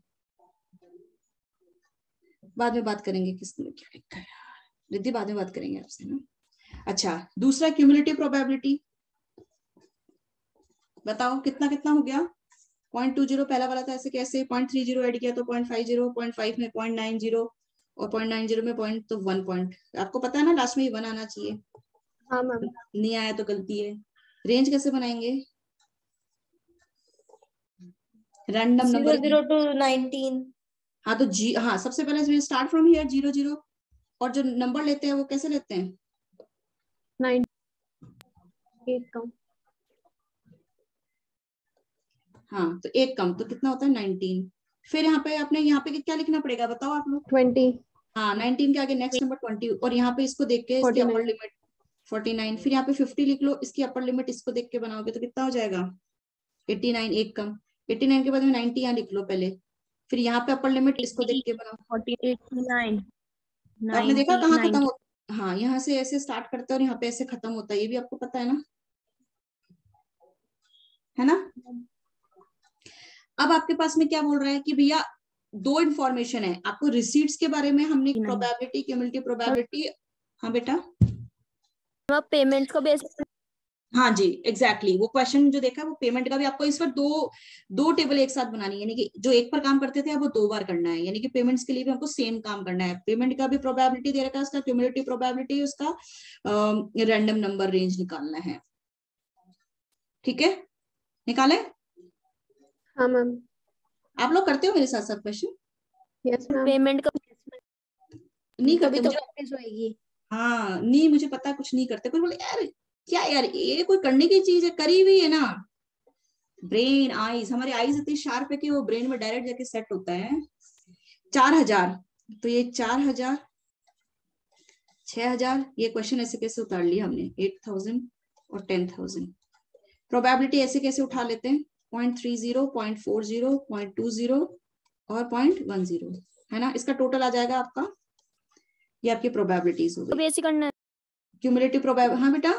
बाद में बात करेंगे किसने क्या लिखा है, रिद्धि बाद में बात करेंगे आपसे ना। अच्छा दूसरा क्यूमुलेटिव प्रोबेबिलिटी बताओ कितना कितना हो गया। 0.20 पहला वाला था, ऐसे कैसे 0.30 ऐड किया तो 0.50, 0.5 में 0.90 और 0.90 में पॉइंट, तो 1 पॉइंट। आपको पता है ना लास्ट में ये 1 आना चाहिए। हाँ मैम। नहीं आया तो गलती है। रेंज कैसे बनाएंगे? Random number 0 to 19। हाँ तो हाँ सबसे पहले स्टार्ट फ्रॉम हियर 0, और जो नंबर लेते हैं वो कैसे लेते हैं? 9 8 कम। हाँ तो 1 कम तो कितना होता है? 19। फिर यहाँ पे क्या लिखना पड़ेगा बताओ आप लोग? 20, हाँ 19 के आगे नेक्स्ट नंबर 20, और यहाँ पे इसको देख के इसकी 49. अपर लिमिट 49, फिर यहाँ पे 50 लिख लो, इसकी अपर लिमिट इसको देख के बनाओगे तो कितना हो जाएगा? 89, एक कम। 89 के बाद में 90 यहाँ लिख लो पहले, फिर यहाँ पे अपर लिमिट इसको देख के बनाओ। 89, तो आपने देखा कहाँ खत्म 90. होता? हाँ यहाँ से ऐसे स्टार्ट करता है और यहाँ पे ऐसे खत्म होता है, ये भी आपको पता है ना, है ना? अब आपके पास में क्या बोल रहा है कि भैया दो इंफॉर्मेशन है आपको रिसीट्स के बारे में, हमने प्रोबेबिलिटी, क्यूमुलेटिव प्रोबेबिलिटी। हाँ बेटा, पेमेंट का बेस। हाँ जी एग्जैक्टली, वो क्वेश्चन जो देखा वो पेमेंट का भी आपको इस पर दो टेबल एक साथ बनानी है, यानी कि जो एक पर काम करते थे अब वो 2 बार करना है, यानी कि पेमेंट्स के लिए भी हमको सेम काम करना है। पेमेंट का भी प्रोबेबिलिटी दे रखा है, उसका क्यूमुलेटिव प्रोबेबिलिटी, उसका रैंडम नंबर रेंज निकालना है। ठीक है, निकाले? हाँ मैम। आप लोग करते हो मेरे साथ साथ क्वेश्चन? Yes ma'am. पेमेंट का नहीं करते कभी तो मुझे, प्रैक्टिस होएगी। हाँ नहीं मुझे पता है, कुछ नहीं करते। कुछ बोले यार क्या यार ये कोई करने की चीज है, करी हुई है ना। ब्रेन आईज, हमारे आईज इतनी शार्प है कि वो ब्रेन में डायरेक्ट जाके सेट होता है। 4000, तो ये 4000, 6000, ये क्वेश्चन ऐसे कैसे उतार लिया हमने? 8000 और 10000। प्रोबेबिलिटी ऐसे कैसे उठा लेते हैं? 0.30, 0.40, 0.20 और 0.10, है ना? इसका टोटल आ जाएगा आपका, ये आपकी प्रोबेबिलिटीज हो गई। बेस करना है। क्यूमुलेटिव प्रोबेबिलिटी, हाँ बेटा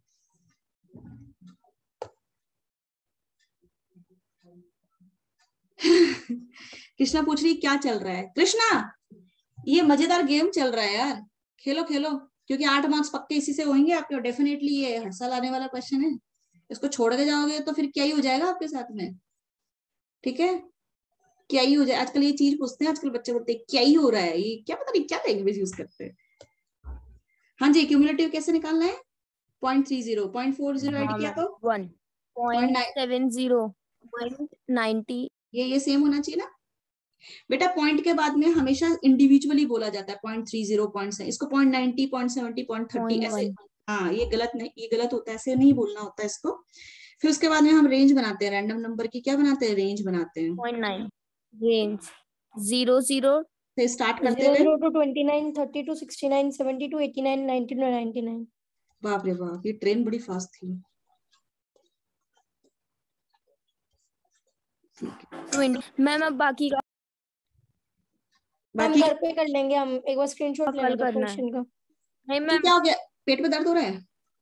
कृष्णा पूछ रही क्या चल रहा है? कृष्णा ये मजेदार गेम चल रहा है यार, खेलो खेलो, क्योंकि 8 मार्क्स पक्के इसी से होंगे आपके डेफिनेटली। ये हर साल आने वाला क्वेश्चन है, इसको छोड़ के जाओगे तो फिर क्या ही हो जाएगा आपके साथ में। ठीक है, क्या ही हो जाए, आजकल ये चीज पूछते हैं, आजकल बच्चे बोलते हैं क्या ही हो रहा है, ये क्या पता नहीं क्या लैंग्वेज यूज करते हैं। हाँ जी, क्यूमुलेटिव कैसे निकालना है? 0.30, 0.40 ऐड किया तो 1.70, 0.90. ये सेम होना चाहिए ना बेटा। पॉइंट के बाद में हमेशा इंडिविजुअली बोला जाता है, 0.30, पॉइंट, इसको 0.90, 0.70, 0.30 ऐसे। हाँ ये गलत नहीं, ये गलत होता है, ऐसे नहीं बोलना होता है इसको। फिर उसके बाद में हम रेंज बनाते हैं, रैंडम नंबर की क्या बनाते हैं? रेंज बनाते हैं। 0.9 रेंज 0 फिर स्टार्ट करते 0 हुए, to 29, 30 to 69, 70 to 89, 90 to 99. बाप रे बाप, ये ट्रेन बड़ी फास्ट थी। 20. मैम अब बाकी का हम बाकी घर पे कर लेंगे, हम एक बार स्क्रीनशॉट ले कल लेंगे करना है। क्वेश्चन का। नहीं तो मैम, क्या हो गया, पेट में दर्द हो रहा है?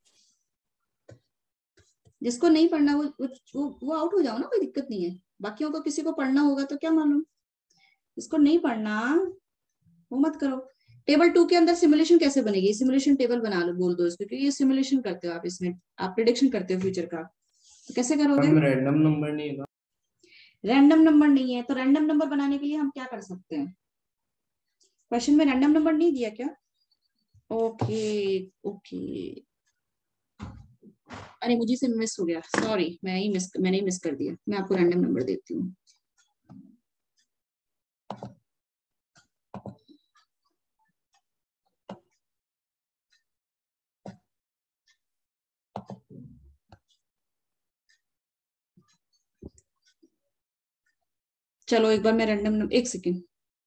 जिसको नहीं पढ़ना वो आउट हो जाओ ना, कोई दिक्कत नहीं है। बाकियों को किसी को पढ़ना होगा तो क्या मालूम, इसको नहीं पढ़ना वो मत करो। टेबल 2 के अंदर सिमुलेशन कैसे बनेगी? सिमुलेशन टेबल बना लो, बोल दो इसको, क्योंकि ये सिमुलेशन करते हो आप, इसमें आप प्रिडिक्शन करते हो फ्यूचर का, तो कैसे करोगे? रैंडम नंबर नहीं है ना? रैंडम नंबर नहीं है, तो रैंडम नंबर बनाने के लिए हम क्या कर सकते हैं? क्वेश्चन में रैंडम नंबर नहीं दिया क्या? ओके ओके, अरे मुझे से मिस हो गया, सॉरी, मैंने ही मिस कर दिया। मैं आपको रैंडम नंबर देती हूँ। चलो एक बार मैं रैंडम नंबर, एक सेकेंड,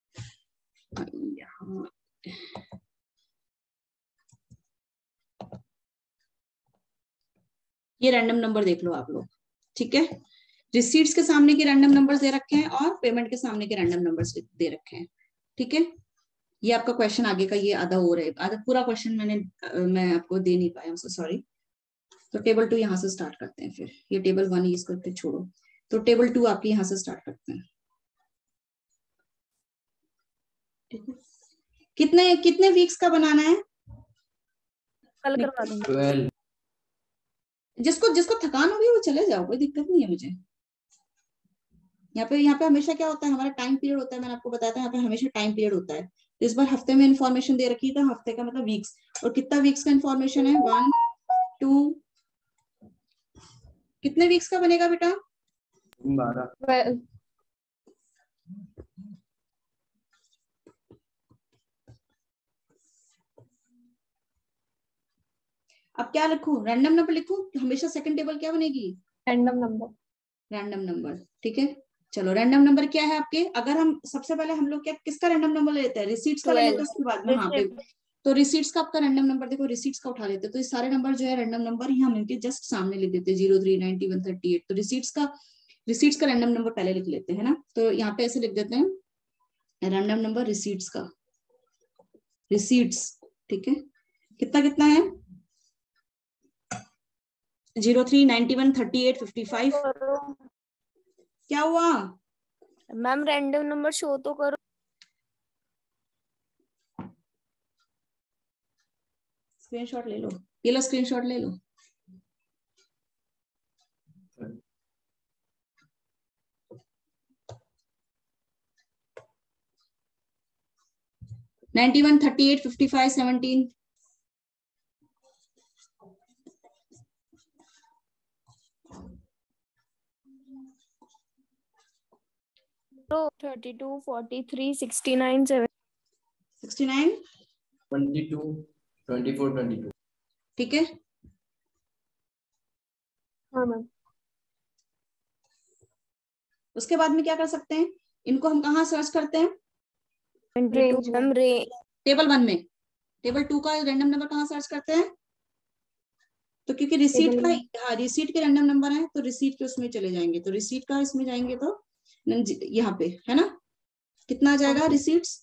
ये रैंडम नंबर देख लो आप लोग। ठीक है, रिसीट्स के सामने के रैंडम नंबर्स दे रखे हैं और पेमेंट के सामने के रैंडम नंबर्स दे रखे हैं। ठीक है, ये आपका क्वेश्चन आगे का ये आधा हो रहा है, आधा पूरा क्वेश्चन मैं आपको दे नहीं पाया, सॉरी। तो टेबल 2 यहाँ से स्टार्ट करते हैं, फिर ये टेबल 1 इसको फिर छोड़ो, तो टेबल 2 आपके यहाँ से स्टार्ट करते हैं। कितने कितने वीक्स का बनाना है? कल करवा देंगे। 12। जिसको जिसको थकान होगी वो चले जाओ, कोई दिक्कत नहीं है मुझे। यहाँ पे हमेशा क्या होता है, हमारा टाइम पीरियड होता है, मैंने आपको बताया था यहाँ पे हमेशा टाइम पीरियड होता है। तो इस बार हफ्ते में इन्फॉर्मेशन दे रखी है, तो हफ्ते का मतलब वीक्स, और कितना वीक्स का इन्फॉर्मेशन है? 1 2, कितने वीक्स का बनेगा बेटा? 12। 12. अब क्या लिखूं? रैंडम नंबर लिखूं? हमेशा सेकंड टेबल क्या बनेगी? Random number. Random number. ठीक है, चलो रैंडम नंबर क्या है आपके, अगर हम सबसे पहले हम लोग क्या किसका रैंडम नंबर लेते हैं, रिसीट्स का ले लेते हैं, उसके बाद में हाँ पे तो रिसीट्स का आपका रैंडम नंबर देखो, रिसीट्स का उठा लेते हैं, तो ये सारे नंबर जो है रैंडम नंबर ही हम इनके जस्ट सामने लिख देते हैं 039138, तो रिसीट्स का रैंडम नंबर पहले लिख लेते हैं ना, तो यहाँ पे ऐसे लिख देते हैं रैंडम नंबर रिसीट्स का, रिसीट्स, ठीक है, कितना कितना है 03913855, क्या हुआ मैम रैंडम नंबर शो तो करो। स्क्रीनशॉट ले लो, ये लो स्क्रीनशॉट ले लो। Ninety one 38 55 17 32 43 69 7 69 22 24 22। ठीक है, हाँ मैम। उसके बाद में क्या कर सकते हैं, इनको हम कहाँ सर्च करते हैं, 22 मैम टेबल 1 में, टेबल 2 का रैंडम नंबर कहाँ सर्च करते हैं, तो क्योंकि रिसीट का, हाँ रिसीट के रैंडम नंबर है तो रिसीट के उसमें चले जाएंगे, तो रिसीट का इसमें जाएंगे तो यहाँ पे है ना, कितना आ जाएगा रिसीट्स,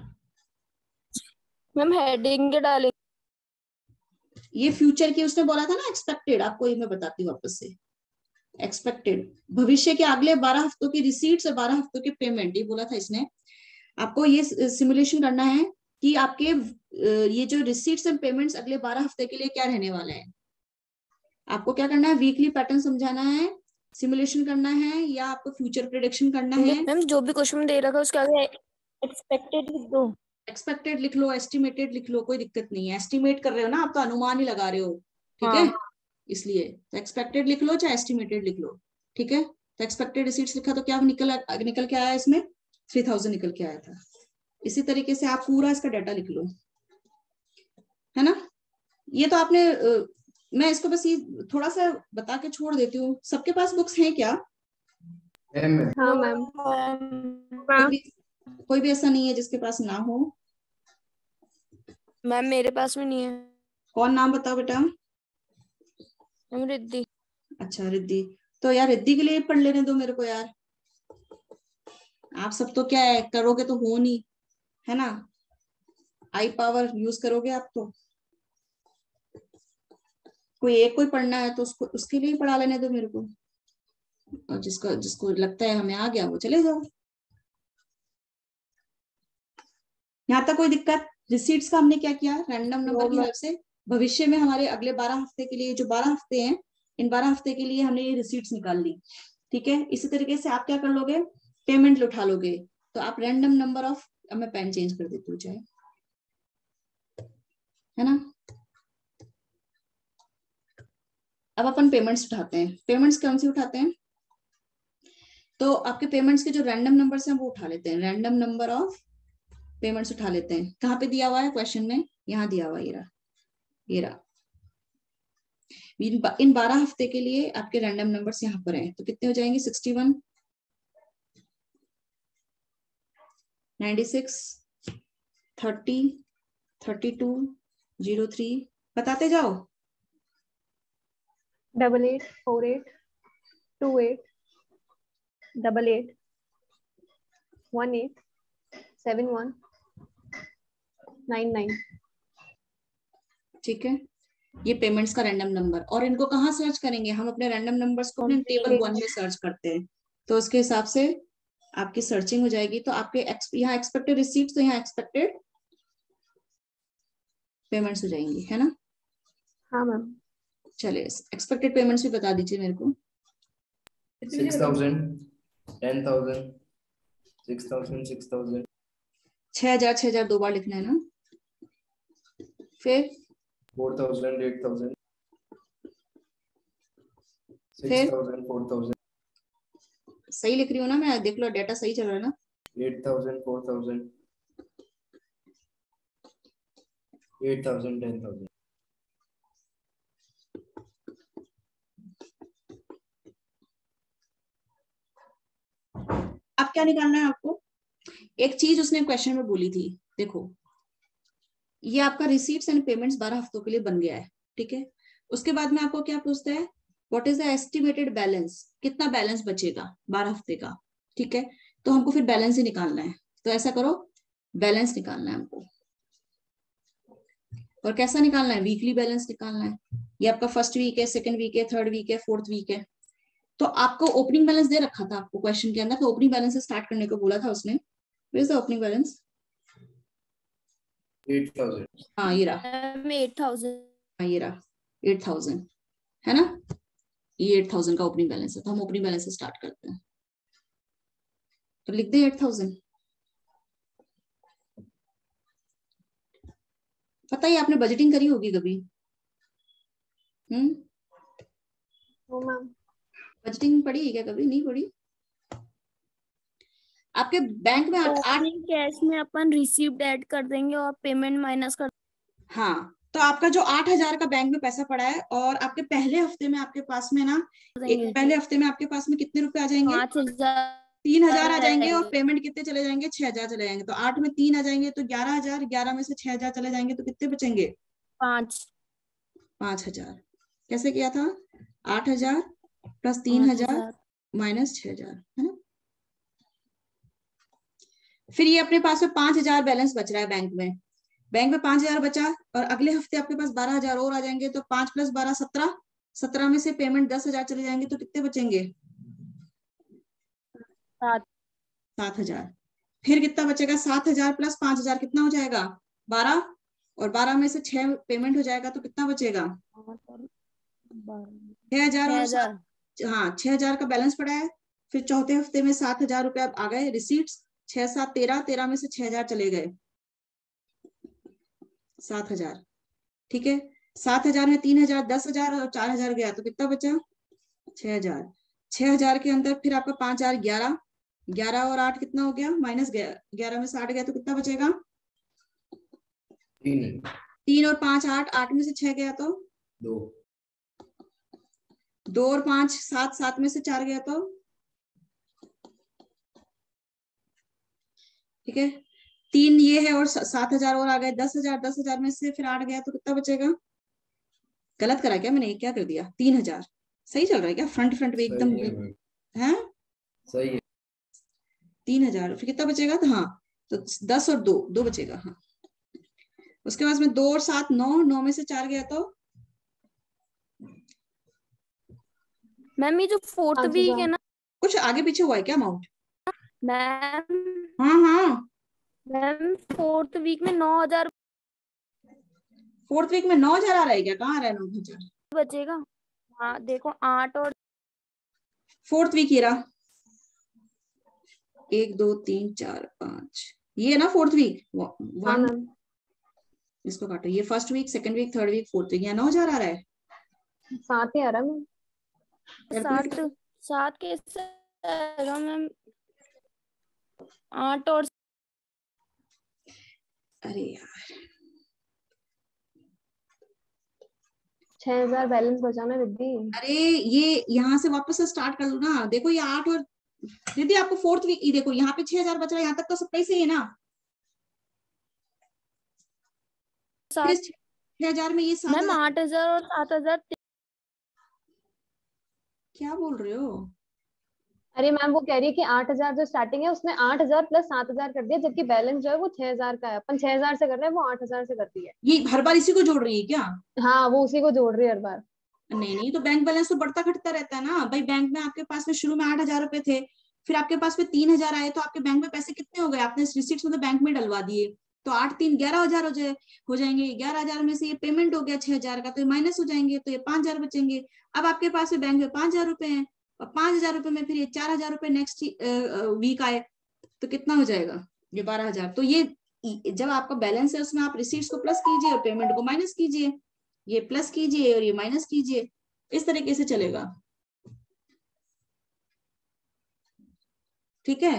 मैम हेडिंग के डालेंगे। ये फ्यूचर की उसने बोला था ना एक्सपेक्टेड, आपको ये मैं बताती हूँ वापस से, एक्सपेक्टेड भविष्य के अगले 12 हफ्तों की रिसीट्स और 12 हफ्तों के पेमेंट, ये बोला था इसने, आपको ये सिमुलेशन करना है कि आपके ये जो रिसीट्स एंड पेमेंट्स अगले 12 हफ्ते के लिए क्या रहने वाला है, आपको क्या करना है, वीकली पैटर्न समझाना है, सिमुलेशन करना है, या आपको फ्यूचर प्रेडिक्शन करना है। मैम जो भी क्वेश्चन दे रखा है उसके आगे एक्सपेक्टेड लिख दो। एक्सपेक्टेड लिख लो, एस्टिमेटेड लिख लो, कोई दिक्कत नहीं है, एस्टिमेट कर रहे हो ना आप तो अनुमान ही लगा रहे हो, ठीक है, इसलिए तो एक्सपेक्टेड लिख लो चाहे एस्टिमेटेड लिख लो, ठीक है, तो एक्सपेक्टेड रिसीट्स लिखा तो क्या निकल के आया इसमें 3000 निकल के आया था, इसी तरीके से आप पूरा इसका डाटा लिख लो, है ना, ये तो आपने मैं इसको बस ये थोड़ा सा बता के छोड़ देती हूँ, सबके पास बुक्स हैं क्या, हाँ मैम। कोई भी ऐसा नहीं है जिसके पास ना हो, मैम मेरे पास में नहीं है। कौन, नाम बताओ बेटा, मैम रिद्धि। अच्छा रिद्धि, तो यार रिद्धि के लिए पढ़ लेने दो मेरे को यार, आप सब तो क्या है करोगे तो हो नहीं, है ना, आई पावर यूज करोगे आप तो, कोई एक कोई पढ़ना है तो उसको उसके लिए पढ़ा लेने दो मेरे को, और जिसको जिसको लगता है हमें आ गया वो चले जाओ, यहाँ तक कोई दिक्कत, रिसीट्स का हमने क्या किया, रैंडम नंबर की हेल्प से भविष्य में हमारे अगले 12 हफ्ते के लिए, जो 12 हफ्ते हैं इन 12 हफ्ते के लिए हमने ये रिसीट्स निकाल ली, ठीक है, इसी तरीके से आप क्या कर लोगे, पेमेंट उठा लोगे, तो आप रैंडम नंबर ऑफ, अब मैं पेन चेंज कर देती हूँ चाहे, है ना, अब अपन पेमेंट्स उठाते हैं, पेमेंट्स कौन सी उठाते हैं, तो आपके पेमेंट्स के जो रैंडम नंबर्स हैं वो उठा लेते हैं, रैंडम नंबर ऑफ पेमेंट्स उठा लेते हैं, कहाँ पे दिया हुआ है क्वेश्चन में, यहाँ दिया हुआ है, ये रहा, इन 12 हफ्ते के लिए आपके रैंडम नंबर्स यहाँ पर हैं, तो कितने हो जाएंगे 61 96 30 32 03, बताते जाओ, 88 48 28 88 18 71 99। ठीक है, ये पेमेंट्स का रैंडम नंबर, और इनको कहाँ सर्च करेंगे, हम अपने रैंडम नंबर्स को अपने टेबल 1 में सर्च करते हैं, तो उसके हिसाब से आपकी सर्चिंग हो जाएगी, तो आपके यहाँ एक्सपेक्टेड रिसीट्स, तो यहाँ एक्सपेक्टेड पेमेंट्स हो जाएंगी, है ना, हाँ मैम। चलिए एक्सपेक्टेड पेमेंट्स भी बता दीजिए मेरे को, 6000 10,000 6,000 6,000 6000 दो बार लिखना है ना, फिर 4,000 8,000 फिर 6,000 4,000 सही लिख रही हूँ ना मैं, देख लो डाटा सही चल रहा है ना, 8,000 4,000 8,000 10,000। क्या निकालना है आपको, एक चीज उसने क्वेश्चन में बोली थी, देखो ये आपका रिसीट्स एंड पेमेंट्स 12 हफ्तों के लिए बन गया है, ठीक है। उसके बाद में आपको क्या पूछता है, what is the estimated balance, कितना बैलेंस बचेगा 12 हफ्ते का, ठीक है। तो हमको फिर बैलेंस ही निकालना है, तो ऐसा करो बैलेंस निकालना है हमको, और कैसा निकालना है, वीकली बैलेंस निकालना है। ये आपका फर्स्ट वीक है, सेकंड वीक है, थर्ड वीक है, फोर्थ वीक है। तो आपको ओपनिंग बैलेंस दे रखा था आपको क्वेश्चन के अंदर, तो ओपनिंग बैलेंस से स्टार्ट करने को बोला था उसने। Where is the opening balance, 8,000। हाँ ये रहा, 8,000। हाँ ये रहा 8,000 है ना, ये 8,000 का ओपनिंग बैलेंस है। तो हम ओपनिंग बैलेंस से स्टार्ट करते हैं, तो लिख दे 8,000। पता ही आपने बजटिंग करी होगी कभी, बजटिंग पढ़ी है क्या कभी, नहीं पढ़ी? आपके बैंक में 8 ओपनिंग कैश में अपन रिसीव्ड ऐड कर देंगे और पेमेंट माइनस कर हाँ, तो आपका जो 8,000 का बैंक में पैसा पड़ा है, और आपके पहले हफ्ते में आपके पास में ना, देंगे। पहले हफ्ते में आपके पास में कितने रुपए आ जाएंगे, 5,000 3,000 आ जाएंगे, और पेमेंट कितने चले जाएंगे, 6,000 चले जाएंगे। तो 8 में 3 आ जाएंगे तो 11,000, 11 में से 6,000 चले जाएंगे तो कितने बचेंगे, 5,000। कैसे किया था, 8,000 प्लस 3,000 माइनस 6,000, है ना। फिर ये अपने पास में 5,000 बैलेंस बच रहा है बैंक में, बैंक में 5,000 बचा, और अगले हफ्ते आपके पास 12,000 और आ जाएंगे, तो 5 + 12 17, 17 में से पेमेंट 10,000 चले जाएंगे, तो कितने बचेंगे, 7,000। फिर कितना बचेगा, 7,000 प्लस 5,000 कितना हो जाएगा, 12, और 12 में से 6 पेमेंट हो जाएगा, तो कितना बचेगा, 6,000 और 7, हाँ 6,000 का बैलेंस पड़ा है। फिर चौथे हफ्ते में 7,000 रुपया आ गए रिसीट्स, 6 7 13, 13 में से 6,000 चले गए, 7,000, ठीक है। 7,000 में 3,000, 10,000 और 4,000 गया, तो कितना बचा, 6,000। 6,000 के अंदर फिर आपका 5,000, 11, 11 और 8 कितना हो गया, माइनस 11 में से 8 गया, तो कितना बचेगा, 3 और 5 8, 8 में से 6 गया तो 2 और 5 7, 7 में से 4 गया तो, ठीक है। 3 ये है और 7,000 और आ गए, 10,000, 10,000 में से फिर 8 गया, तो कितना बचेगा, गलत करा क्या मैंने, क्या कर दिया, 3,000। सही चल रहा है क्या, फ्रंट फ्रंट में एकदम है, सही है। 3,000, फिर कितना बचेगा, तो हाँ तो 10 और 2 बचेगा, हाँ। उसके बाद में 2 और 7 9, 9 में से 4 गया तो, मैम ये जो फोर्थ वीक है ना, कुछ आगे पीछे हुआ है क्या अमाउंट, मैम हाँ हाँ मैम फोर्थ वीक में 9,000 फोर्थ वीक में 9,000 आ रहा है क्या, कहाँ आ रहा है 9,000, बचेगा। हाँ देखो 8 और फोर्थ वीक ये रहा, 1 2 3 4 5, ये है ना फोर्थ वीक, 1, इसको काटो, ये first week, second week, third week, fourth week, यहाँ 9,000 आ रहा है, 7 ही आ रहा है मैम। 7 कैसे आएगा मैम, 8 और अरे यार 6,000 बैलेंस बचाना रिद्धि। अरे ये यहाँ से वापस से स्टार्ट कर लो ना, देखो ये 8 और दीदी आपको फोर्थ वीक, देखो यहाँ पे 6,000 बच रहा है, यहाँ तक तो सब सही है ना, 6,000 में ये 7,000, मैम 8,000 और 7,000 क्या बोल रहे हो, अरे मैम वो कह रही है कि 8,000 जो स्टार्टिंग है उसने 8,000 प्लस 7,000 कर दिया, जबकि बैलेंस जो है वो 6,000 का है। अपन 6,000 से कर रहे हैं, वो 8,000 से करती है। ये हर बार इसी को जोड़ रही है क्या, हाँ वो उसी को जोड़ रही है हर बार। नहीं नहीं, तो बैंक बैलेंस तो बढ़ता घटता रहता है ना भाई, बैंक में आपके पास में शुरू में 8,000 रुपए थे, फिर आपके पास में 3,000 आए, तो आपके बैंक में पैसे कितने हो गए, आपने रिसिप्ट में तो बैंक में डलवा दिए, तो 8 3 11,000 हो जाएंगे, 11,000 में से ये पेमेंट हो गया 6,000 का, तो ये माइनस हो जाएंगे, तो ये 5,000 बचेंगे। अब आपके पास में बैंक में 5,000 रुपए हैं, और 5,000 रुपए में फिर ये 4,000 रुपए नेक्स्ट वीक आए, तो कितना हो जाएगा, ये 12,000। तो ये जब आपका बैलेंस है उसमें आप रिसीट्स को प्लस कीजिए और पेमेंट को माइनस कीजिए, ये प्लस कीजिए और ये माइनस कीजिए, इस तरीके से चलेगा, ठीक है।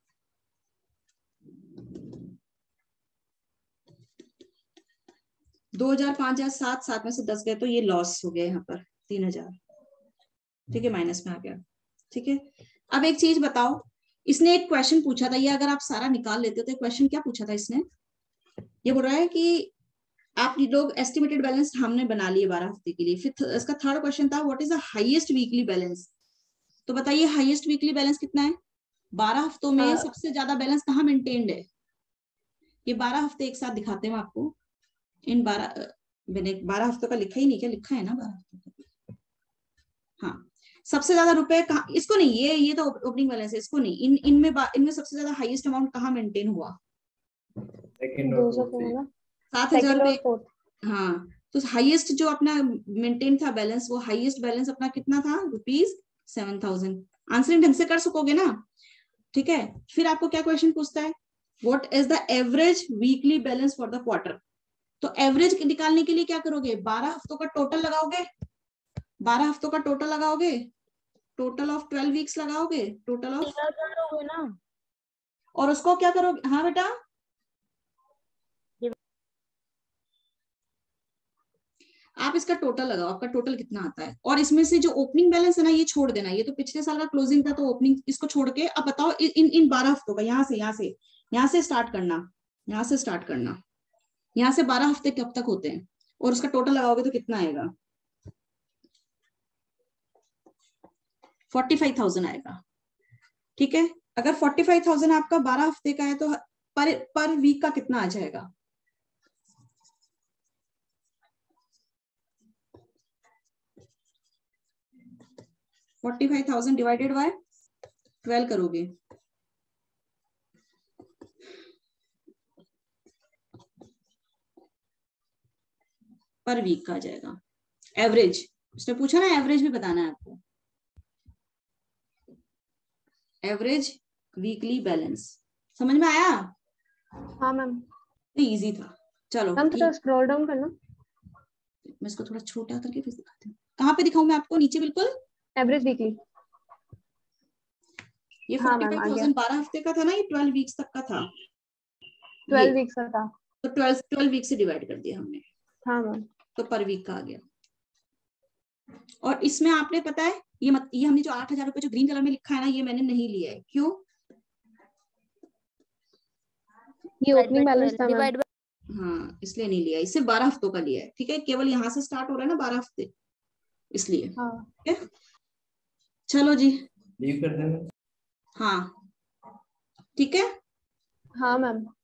दो हजार 5,000 7 7 में से 10 गए, तो ये लॉस हो गया यहाँ पर 3,000, ठीक है, माइनस में आ गया, ठीक है। अब एक चीज बताओ, इसने एक क्वेश्चन पूछा था, ये अगर आप सारा निकाल लेते हो तो क्वेश्चन क्या पूछा था इसने, ये बोल रहा है कि आप लोग एस्टिमेटेड बैलेंस हमने बना लिए 12 हफ्ते के लिए, फिर इसका थर्ड क्वेश्चन था what is the highest weekly balance. तो बताइए हाईएस्ट वीकली बैलेंस कितना है 12 हफ्तों में, सबसे ज्यादा बैलेंस कहाँ मेंटेन्ड है। ये 12 हफ्ते एक साथ दिखाते हैं आपको, इन 12 हफ्तों का लिखा ही नहीं, क्या लिखा है ना 12 हफ्तों का। हाँ, सबसे ज्यादा रुपए कहाँ, इसको नहीं, ये तो ओपनिंग बैलेंस है, इसको नहीं, इनमें सबसे ज्यादा हाईएस्ट अमाउंट कहाँ मेंटेन हुआ, सेकंड और फोर्थ पे। 7,000 सेकंड और रुपए। फोर्थ। हाँ, तो हाईएस्ट जो अपना मेंटेन था बैलेंस, वो हाईएस्ट बैलेंस अपना कितना था, ₹7,000। आंसरिंग ढंग से कर सकोगे ना, ठीक है। फिर आपको क्या क्वेश्चन पूछता है, what is the average weekly balance for the quarter. तो एवरेज निकालने के लिए क्या करोगे, 12 हफ्तों का टोटल लगाओगे, 12 हफ्तों का टोटल लगाओगे, टोटल ऑफ 12 वीक्स लगाओगे, टोटल ऑफ, 13,000 हो गए ना। और उसको क्या करोगे, हाँ बेटा आप इसका टोटल लगाओ, आपका टोटल कितना आता है, और इसमें से जो ओपनिंग बैलेंस है ना ये छोड़ देना, ये तो पिछले साल का क्लोजिंग था तो ओपनिंग, इसको छोड़ के अब बताओ इन 12 हफ्तों का, यहाँ से स्टार्ट करना, यहाँ से स्टार्ट करना, यहाँ से 12 हफ्ते कब तक होते हैं, और उसका टोटल लगाओगे तो कितना आएगा, 45,000 आएगा, ठीक है। अगर 45,000 आपका 12 हफ्ते का है तो पर वीक का कितना आ जाएगा, $45,000 डिवाइडेड बाय 12 करोगे, पर वीक का आ जाएगा एवरेज। उसने पूछा ना एवरेज भी बताना है आपको, एवरेज वीकली बैलेंस, समझ में आया। हाँ मैम। तो इजी था, चलो मैम ठीक, थोड़ा स्क्रॉल डाउन करना, मैं इसको थोड़ा छोटा करके फिर दिखाती हूँ, कहाँ पे दिखाऊं मैं आपको, नीचे बिल्कुल, एवरेज वीकली। ये हाँ मैम आ गया, 45,000 12 हफ्ते का था ना, ये 12 वीक्स तक का था, 12 वीक्स का था। तो 12 वीक से डिवाइड कर दिया हमने, हाँ मैम। तो पर वीक का आ गया। और इसमें आपने पता है ये हमने जो 8,000 रुपए जो ग्रीन कलर में लिखा है ना, ये मैंने नहीं लिया है, क्यों, ये ओपनिंग बैलेंस था मैम। डिवाइड बाय, हाँ इसलिए नहीं लिया, इसे 12 हफ्तों का लिया है, ठीक है, केवल यहाँ से स्टार्ट हो रहा है ना 12 हफ्ते, इसलिए, हाँ ठीक है। चलो जी, लीव कर देना। हाँ ठीक है। हाँ मैम।